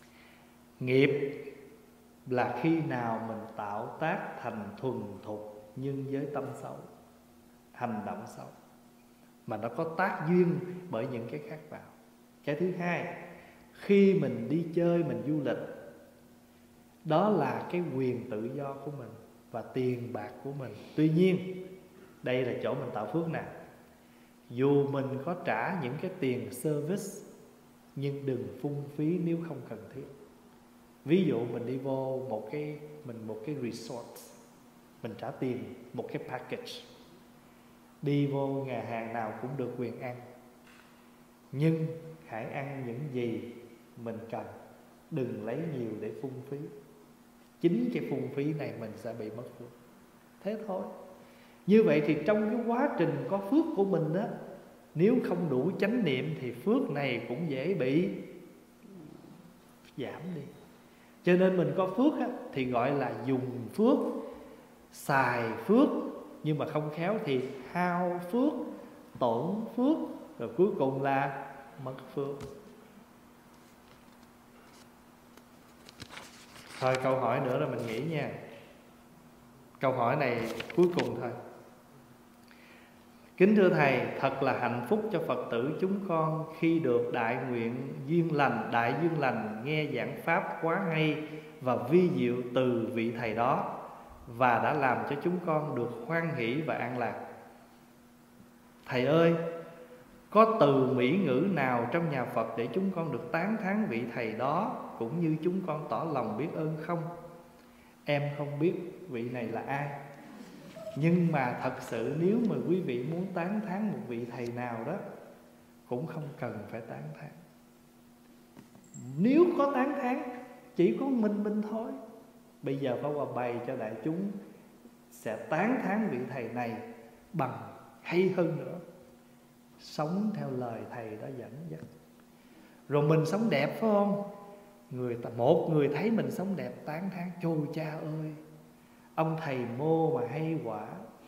Nghiệp là khi nào mình tạo tác thành thuần thục nhưng với tâm xấu, hành động xấu, mà nó có tác duyên bởi những cái khác vào. Cái thứ hai, khi mình đi chơi, mình du lịch, đó là cái quyền tự do của mình và tiền bạc của mình. Tuy nhiên, đây là chỗ mình tạo phước nè. Dù mình có trả những cái tiền service, nhưng đừng phung phí nếu không cần thiết. Ví dụ mình đi vô một cái resort, mình trả tiền một cái package, đi vô nhà hàng nào cũng được quyền ăn, nhưng hãy ăn những gì mình cần, đừng lấy nhiều để phung phí. Chính cái phung phí này mình sẽ bị mất phước. Thế thôi. Như vậy thì trong cái quá trình có phước của mình đó, nếu không đủ chánh niệm thì phước này cũng dễ bị giảm đi. Cho nên mình có phước á, thì gọi là dùng phước, xài phước, nhưng mà không khéo thì hao phước, tổn phước, rồi cuối cùng là mất phước. Thôi câu hỏi nữa rồi mình nghỉ nha. Câu hỏi này cuối cùng thôi. Kính thưa Thầy, thật là hạnh phúc cho Phật tử chúng con khi được đại nguyện duyên lành nghe giảng pháp quá hay và vi diệu từ vị Thầy đó, và đã làm cho chúng con được hoan hỷ và an lạc. Thầy ơi, có từ mỹ ngữ nào trong nhà Phật để chúng con được tán thán vị Thầy đó, cũng như chúng con tỏ lòng biết ơn không? Em không biết vị này là ai, nhưng mà thật sự nếu mà quý vị muốn tán thán một vị Thầy nào đó, cũng không cần phải tán thán. Nếu có tán thán, chỉ có mình thôi. Bây giờ Pháp Hòa bày cho đại chúng sẽ tán thán vị Thầy này bằng hay hơn nữa, sống theo lời Thầy đó dẫn dắt. Rồi mình sống đẹp phải không? Một người thấy mình sống đẹp tán thán: chôi cha ơi, ông Thầy Mô mà hay quả.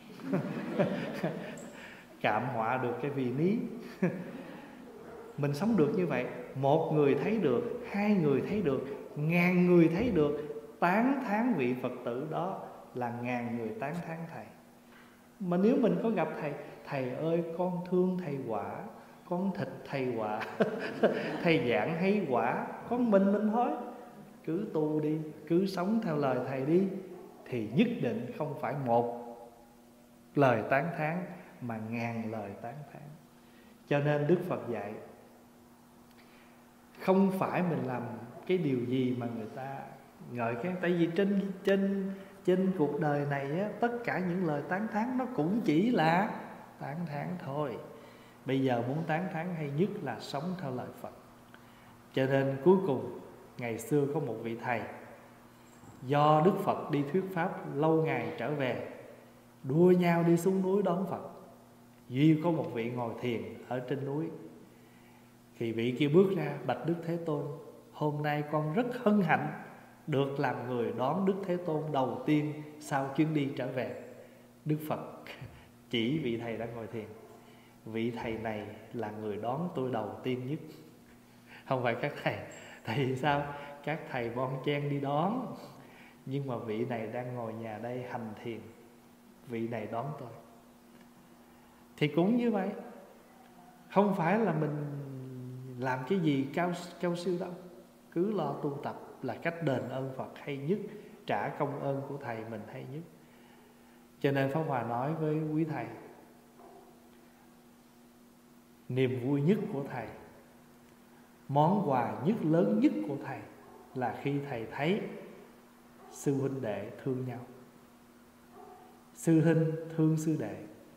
Cảm họa được cái vì lý. Mình sống được như vậy, một người thấy được, hai người thấy được, ngàn người thấy được. Tán thán vị Phật tử đó là ngàn người tán thán Thầy. Mà nếu mình có gặp Thầy: Thầy ơi, con thương Thầy quả, con thịt Thầy quả, Thầy giảng hay quả, con mình thôi, cứ tu đi, cứ sống theo lời Thầy đi, thì nhất định không phải một lời tán thán mà ngàn lời tán thán. Cho nên Đức Phật dạy, không phải mình làm cái điều gì mà người ta ngợi khen. Tại vì trên cuộc đời này á, tất cả những lời tán thán nó cũng chỉ là tán thán thôi. Bây giờ muốn tán thán hay nhất là sống theo lời Phật. Cho nên cuối cùng, ngày xưa có một vị Thầy, do Đức Phật đi thuyết pháp lâu ngày trở về, đua nhau đi xuống núi đón Phật. Duy có một vị ngồi thiền ở trên núi. Thì vị kia bước ra: bạch Đức Thế Tôn, hôm nay con rất hân hạnh được làm người đón Đức Thế Tôn đầu tiên sau chuyến đi trở về. Đức Phật chỉ vị Thầy đang ngồi thiền: vị Thầy này là người đón tôi đầu tiên nhất, không phải các thầy. Tại vì sao? Các thầy bon chen đi đón, nhưng mà vị này đang ngồi nhà đây hành thiền, vị này đón tôi. Thì cũng như vậy, không phải là mình làm cái gì cao siêu đâu, cứ lo tu tập là cách đền ơn Phật hay nhất, trả công ơn của Thầy mình hay nhất. Cho nên Pháp Hòa nói với quý Thầy, niềm vui nhất của Thầy, món quà lớn nhất của Thầy là khi Thầy thấy sư huynh đệ thương nhau, sư huynh thương sư đệ.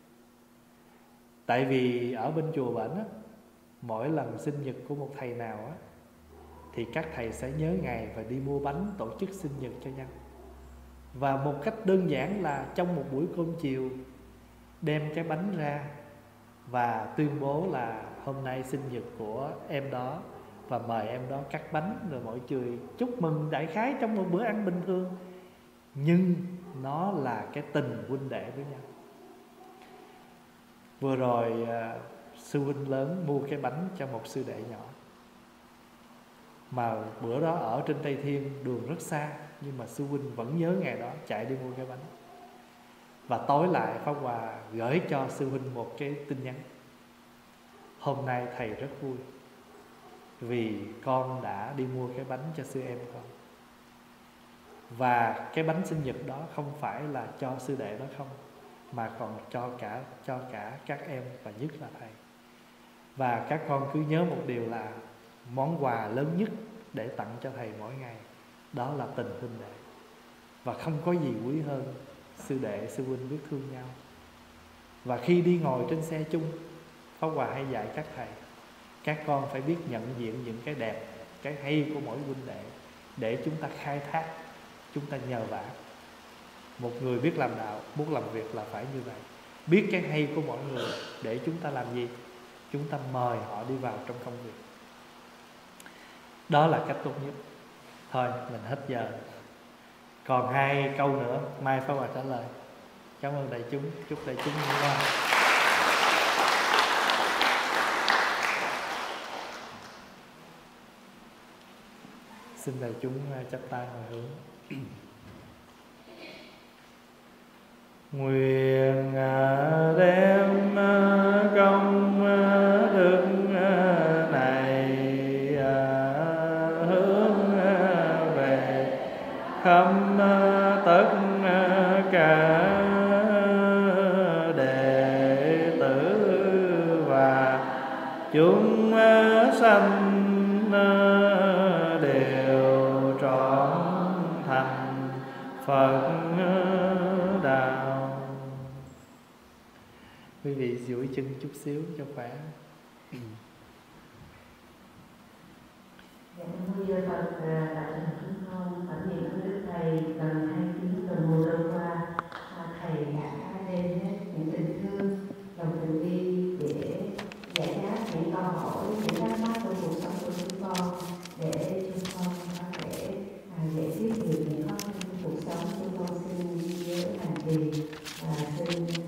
Tại vì ở bên chùa Bển á, mỗi lần sinh nhật của một thầy nào á, thì các thầy sẽ nhớ ngày và đi mua bánh tổ chức sinh nhật cho nhau. Và một cách đơn giản là trong một buổi cơm chiều đem cái bánh ra và tuyên bố là hôm nay sinh nhật của em đó, và mời em đó cắt bánh, rồi mọi người chúc mừng đại khái trong một bữa ăn bình thường. Nhưng nó là cái tình huynh đệ với nhau. Vừa rồi sư huynh lớn mua cái bánh cho một sư đệ nhỏ, mà bữa đó ở trên Tây Thiên, đường rất xa, nhưng mà sư huynh vẫn nhớ ngày đó chạy đi mua cái bánh. Và tối lại Pháp Hòa gửi cho sư huynh một cái tin nhắn: hôm nay thầy rất vui vì con đã đi mua cái bánh cho sư em con. Và cái bánh sinh nhật đó không phải là cho sư đệ đó không, mà còn cho cả các em và nhất là thầy. Và các con cứ nhớ một điều là món quà lớn nhất để tặng cho thầy mỗi ngày đó là tình huynh đệ. Và không có gì quý hơn sư đệ sư huynh biết thương nhau. Và khi đi ngồi trên xe chung, Pháp Hòa hay dạy các thầy, các con phải biết nhận diện những cái đẹp, cái hay của mỗi huynh đệ để chúng ta khai thác, chúng ta nhờ vả. Một người biết làm đạo, muốn làm việc là phải như vậy. Biết cái hay của mọi người để chúng ta làm gì? Chúng ta mời họ đi vào trong công việc. Đó là cách tốt nhất. Thôi mình hết giờ. Còn 2 câu nữa mai Pháp Hòa trả lời. Cảm ơn đại chúng. Chúc đại chúng ngủ ngon. Xin đại chúng chắp tay hồi hướng. Nguyện đem công đức này hướng về khắp tất cả đệ tử và chúng sanh đều trọn thành Phật đạo. Quý vị duỗi chân chút xíu cho khỏe. Dạ, vui giờ Phật tại chúng con cảm niệm ơn Đức Thầy gần 29 tuần mùa lâu qua, Thầy đã đem hết những tình thương, lòng từ bi để giải đáp những câu hỏi, những thắc mắc trong cuộc sống của chúng con, để chúng con có thể giải quyết được những khó khăn trong cuộc sống. Chúng con xin ghi nhớ hành trì, xin